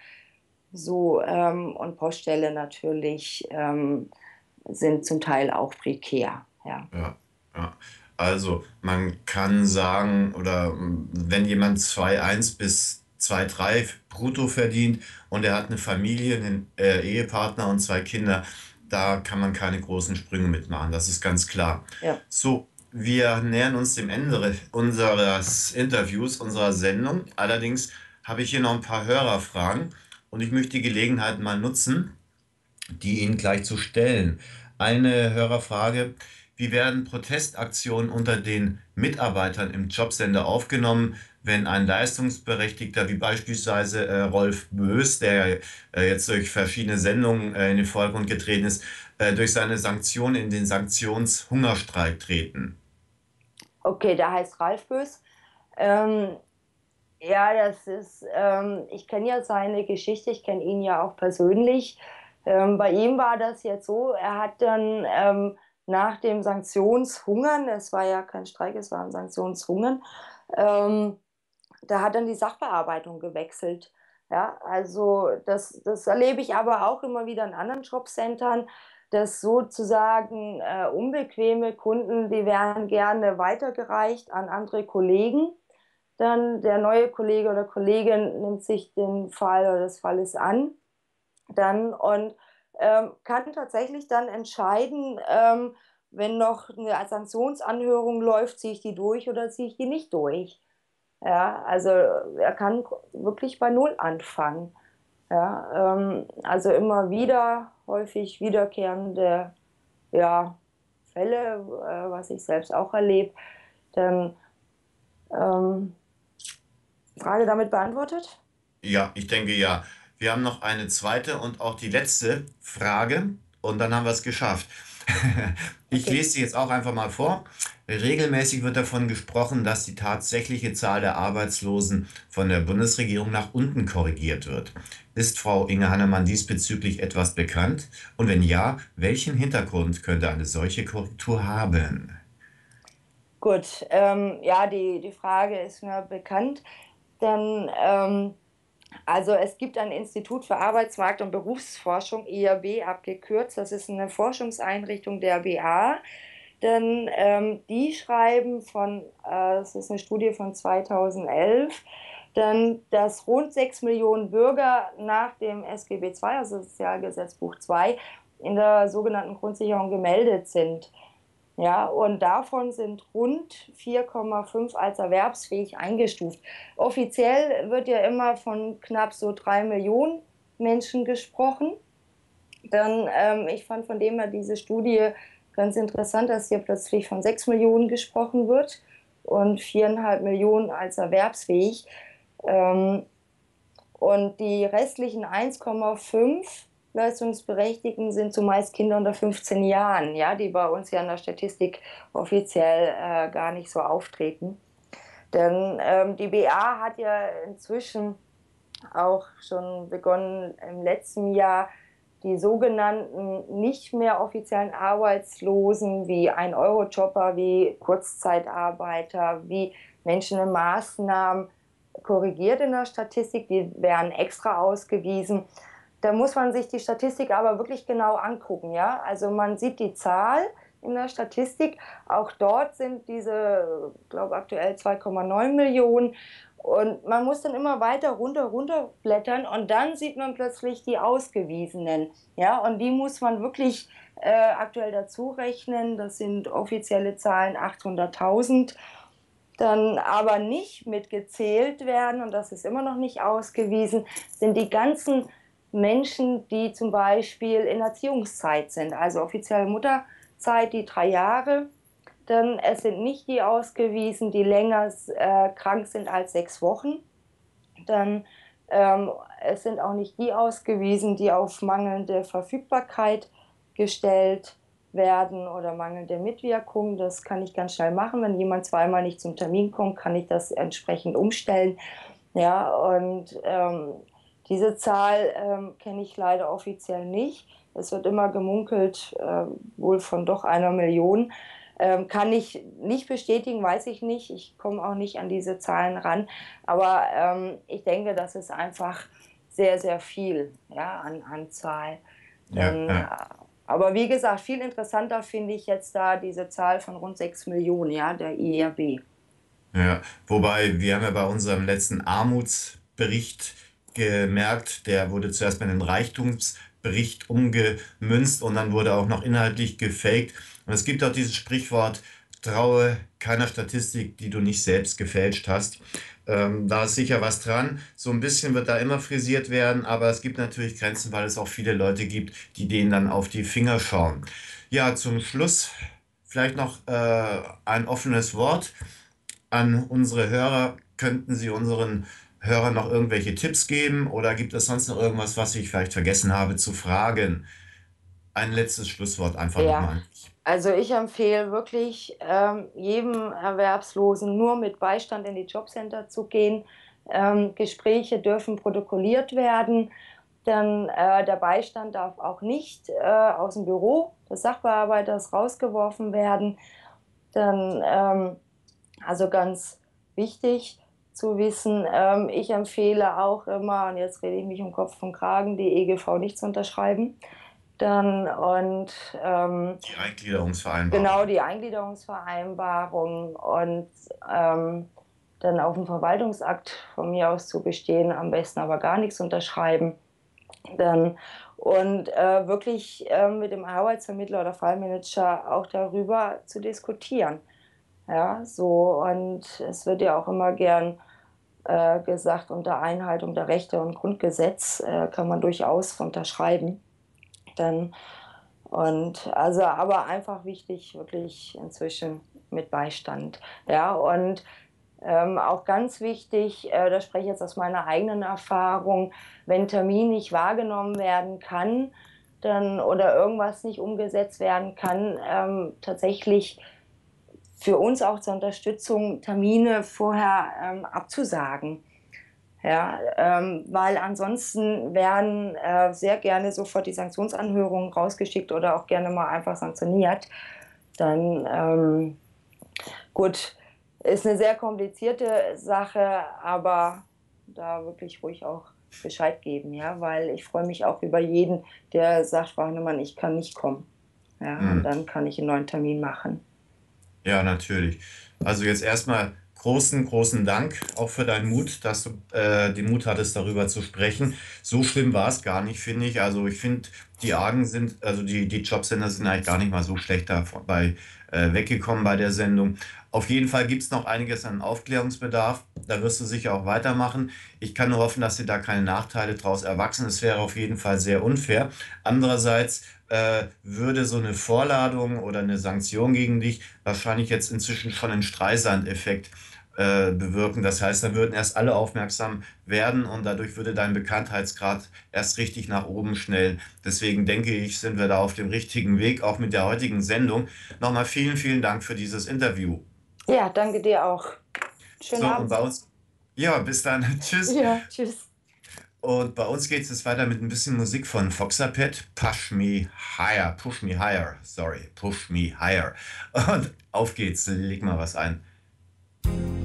So, und Poststelle natürlich sind zum Teil auch prekär. Ja. Ja, ja. Also man kann sagen, oder wenn jemand 2,1 bis 2,3 brutto verdient und er hat eine Familie, einen Ehepartner und zwei Kinder, da kann man keine großen Sprünge mitmachen. Das ist ganz klar. Ja. So, wir nähern uns dem Ende unseres Interviews, unserer Sendung. Allerdings habe ich hier noch ein paar Hörerfragen und ich möchte die Gelegenheit mal nutzen, die Ihnen gleich zu stellen. Eine Hörerfrage: Wie werden Protestaktionen unter den Mitarbeitern im Jobcenter aufgenommen, wenn ein Leistungsberechtigter wie beispielsweise Rolf Bös, der jetzt durch verschiedene Sendungen in den Vordergrund getreten ist, durch seine Sanktionen in den Sanktionshungerstreik treten? Okay, der heißt Ralf Bös. Ähm, ja, ich kenne ja seine Geschichte, ich kenne ihn ja auch persönlich. Bei ihm war das jetzt so, er hat dann nach dem Sanktionshungern, es war ja kein Streik, es war ein Sanktionshungern, ähm, da hat dann die Sachbearbeitung gewechselt. Ja, also das erlebe ich aber auch immer wieder in anderen Jobcentern, dass sozusagen unbequeme Kunden, die werden gerne weitergereicht an andere Kollegen. Dann der neue Kollege oder Kollegin nimmt sich den Fall oder des Falles an. dann und kann tatsächlich dann entscheiden, wenn noch eine Sanktionsanhörung läuft, ziehe ich die durch oder ziehe ich die nicht durch. Ja, also er kann wirklich bei Null anfangen. Ja, also immer wieder häufig wiederkehrende, ja, Fälle, was ich selbst auch erlebe. Dann ähm, Frage damit beantwortet? Ja, ich denke ja. Wir haben noch eine zweite und auch die letzte Frage und dann haben wir es geschafft. Ich Okay. lese sie jetzt auch einfach mal vor. Regelmäßig wird davon gesprochen, dass die tatsächliche Zahl der Arbeitslosen von der Bundesregierung nach unten korrigiert wird. Ist Frau Inge Hannemann diesbezüglich etwas bekannt? Und wenn ja, welchen Hintergrund könnte eine solche Korrektur haben? Gut, ja, die Frage ist mir bekannt. Dann, also es gibt ein Institut für Arbeitsmarkt- und Berufsforschung, IAB abgekürzt. Das ist eine Forschungseinrichtung der BA. Denn die schreiben das ist eine Studie von 2011, dann, dass rund 6 Millionen Bürger nach dem SGB II, also Sozialgesetzbuch II, in der sogenannten Grundsicherung gemeldet sind. Ja, und davon sind rund 4,5 als erwerbsfähig eingestuft. Offiziell wird ja immer von knapp so 3 Millionen Menschen gesprochen. Dann, ich fand von dem her diese Studie ganz interessant, dass hier plötzlich von 6 Millionen gesprochen wird und 4,5 Millionen als erwerbsfähig. Ähm, und die restlichen 1,5 Leistungsberechtigten sind zumeist Kinder unter 15 Jahren, ja, die bei uns ja in der Statistik offiziell gar nicht so auftreten. Denn die BA hat ja inzwischen auch schon begonnen im letzten Jahr die sogenannten nicht mehr offiziellen Arbeitslosen wie Ein-Euro-Jobber, wie Kurzzeitarbeiter, wie Menschen in Maßnahmen korrigiert in der Statistik. Die werden extra ausgewiesen. Da muss man sich die Statistik aber wirklich genau angucken. Ja? Also man sieht die Zahl in der Statistik. Auch dort sind diese, ich glaube aktuell 2,9 Millionen. Und man muss dann immer weiter runter blättern und dann sieht man plötzlich die Ausgewiesenen. Ja, und die muss man wirklich aktuell dazu rechnen. Das sind offizielle Zahlen 800.000. Dann aber nicht mitgezählt werden, und das ist immer noch nicht ausgewiesen, sind die ganzen Menschen, die zum Beispiel in Erziehungszeit sind, also offizielle Mutterzeit, die 3 Jahre. Dann es sind nicht die ausgewiesen, die länger krank sind als 6 Wochen. Dann es sind auch nicht die ausgewiesen, die auf mangelnde Verfügbarkeit gestellt werden oder mangelnde Mitwirkung. Das kann ich ganz schnell machen. Wenn jemand zweimal nicht zum Termin kommt, kann ich das entsprechend umstellen. Ja, und diese Zahl kenne ich leider offiziell nicht. Es wird immer gemunkelt, wohl von doch 1 Million. Kann ich nicht bestätigen, weiß ich nicht. Ich komme auch nicht an diese Zahlen ran. Aber ich denke, das ist einfach sehr, sehr viel, ja, an Anzahl. Ja, Dann, ja. aber wie gesagt, viel interessanter finde ich jetzt da diese Zahl von rund 6 Millionen, ja, der IRB. Ja, wobei wir haben ja bei unserem letzten Armutsbericht gemerkt, der wurde zuerst mal in den Reichtumsbericht umgemünzt und dann wurde auch noch inhaltlich gefaked. Und es gibt auch dieses Sprichwort, traue keiner Statistik, die du nicht selbst gefälscht hast. Da ist sicher was dran. So ein bisschen wird da immer frisiert werden, aber es gibt natürlich Grenzen, weil es auch viele Leute gibt, die denen dann auf die Finger schauen. Ja, zum Schluss vielleicht noch ein offenes Wort an unsere Hörer. Könnten Sie unseren Hörern noch irgendwelche Tipps geben oder gibt es sonst noch irgendwas, was ich vielleicht vergessen habe zu fragen? Ein letztes Schlusswort einfach Ja, nochmal an dich. also ich empfehle wirklich jedem Erwerbslosen nur mit Beistand in die Jobcenter zu gehen. Gespräche dürfen protokolliert werden. Dann der Beistand darf auch nicht aus dem Büro des Sachbearbeiters rausgeworfen werden. Dann, also ganz wichtig zu wissen, ich empfehle auch immer, und jetzt rede ich mich um Kopf und Kragen, die EGV nicht zu unterschreiben. Dann und Die Eingliederungsvereinbarung. genau die Eingliederungsvereinbarung und dann auf dem Verwaltungsakt von mir aus zu bestehen, am besten aber gar nichts unterschreiben. Dann, und wirklich mit dem Arbeitsvermittler oder Fallmanager auch darüber zu diskutieren. Ja, so, und es wird ja auch immer gern gesagt, unter Einhaltung der Rechte und Grundgesetz kann man durchaus unterschreiben. Dann, und also, aber einfach wichtig, wirklich inzwischen mit Beistand. Ja, und auch ganz wichtig, da spreche ich jetzt aus meiner eigenen Erfahrung, wenn ein Termin nicht wahrgenommen werden kann, dann oder irgendwas nicht umgesetzt werden kann, tatsächlich für uns auch zur Unterstützung Termine vorher abzusagen. Ja, weil ansonsten werden sehr gerne sofort die Sanktionsanhörungen rausgeschickt oder auch gerne mal einfach sanktioniert. Dann, gut, ist eine sehr komplizierte Sache, aber da wirklich ruhig auch Bescheid geben, ja, weil ich freue mich auch über jeden, der sagt, Frau Hannemann, ich kann nicht kommen. Ja, und Hm. dann kann ich einen neuen Termin machen. Ja, natürlich. Also jetzt erstmal großen Dank auch für deinen Mut, dass du den Mut hattest, darüber zu sprechen. So schlimm war es gar nicht, finde ich. Also ich finde, die Argen sind, also die Jobcenter sind eigentlich gar nicht mal so schlecht dabei weggekommen bei der Sendung. Auf jeden Fall gibt es noch einiges an Aufklärungsbedarf. Da wirst du sicher auch weitermachen. Ich kann nur hoffen, dass dir da keine Nachteile draus erwachsen. Es wäre auf jeden Fall sehr unfair. Andererseits würde so eine Vorladung oder eine Sanktion gegen dich wahrscheinlich jetzt inzwischen schon einen Streisand-Effekt bewirken. Das heißt, dann würden erst alle aufmerksam werden und dadurch würde dein Bekanntheitsgrad erst richtig nach oben schnellen. Deswegen denke ich, sind wir da auf dem richtigen Weg, auch mit der heutigen Sendung. Nochmal vielen Dank für dieses Interview. Ja, danke dir auch. Schönen So, und Abend. bei uns, ja, bis dann. Tschüss. Ja, tschüss. Und bei uns geht es jetzt weiter mit ein bisschen Musik von Foxapet. Push me higher, sorry, push me higher. Und auf geht's, leg mal was ein.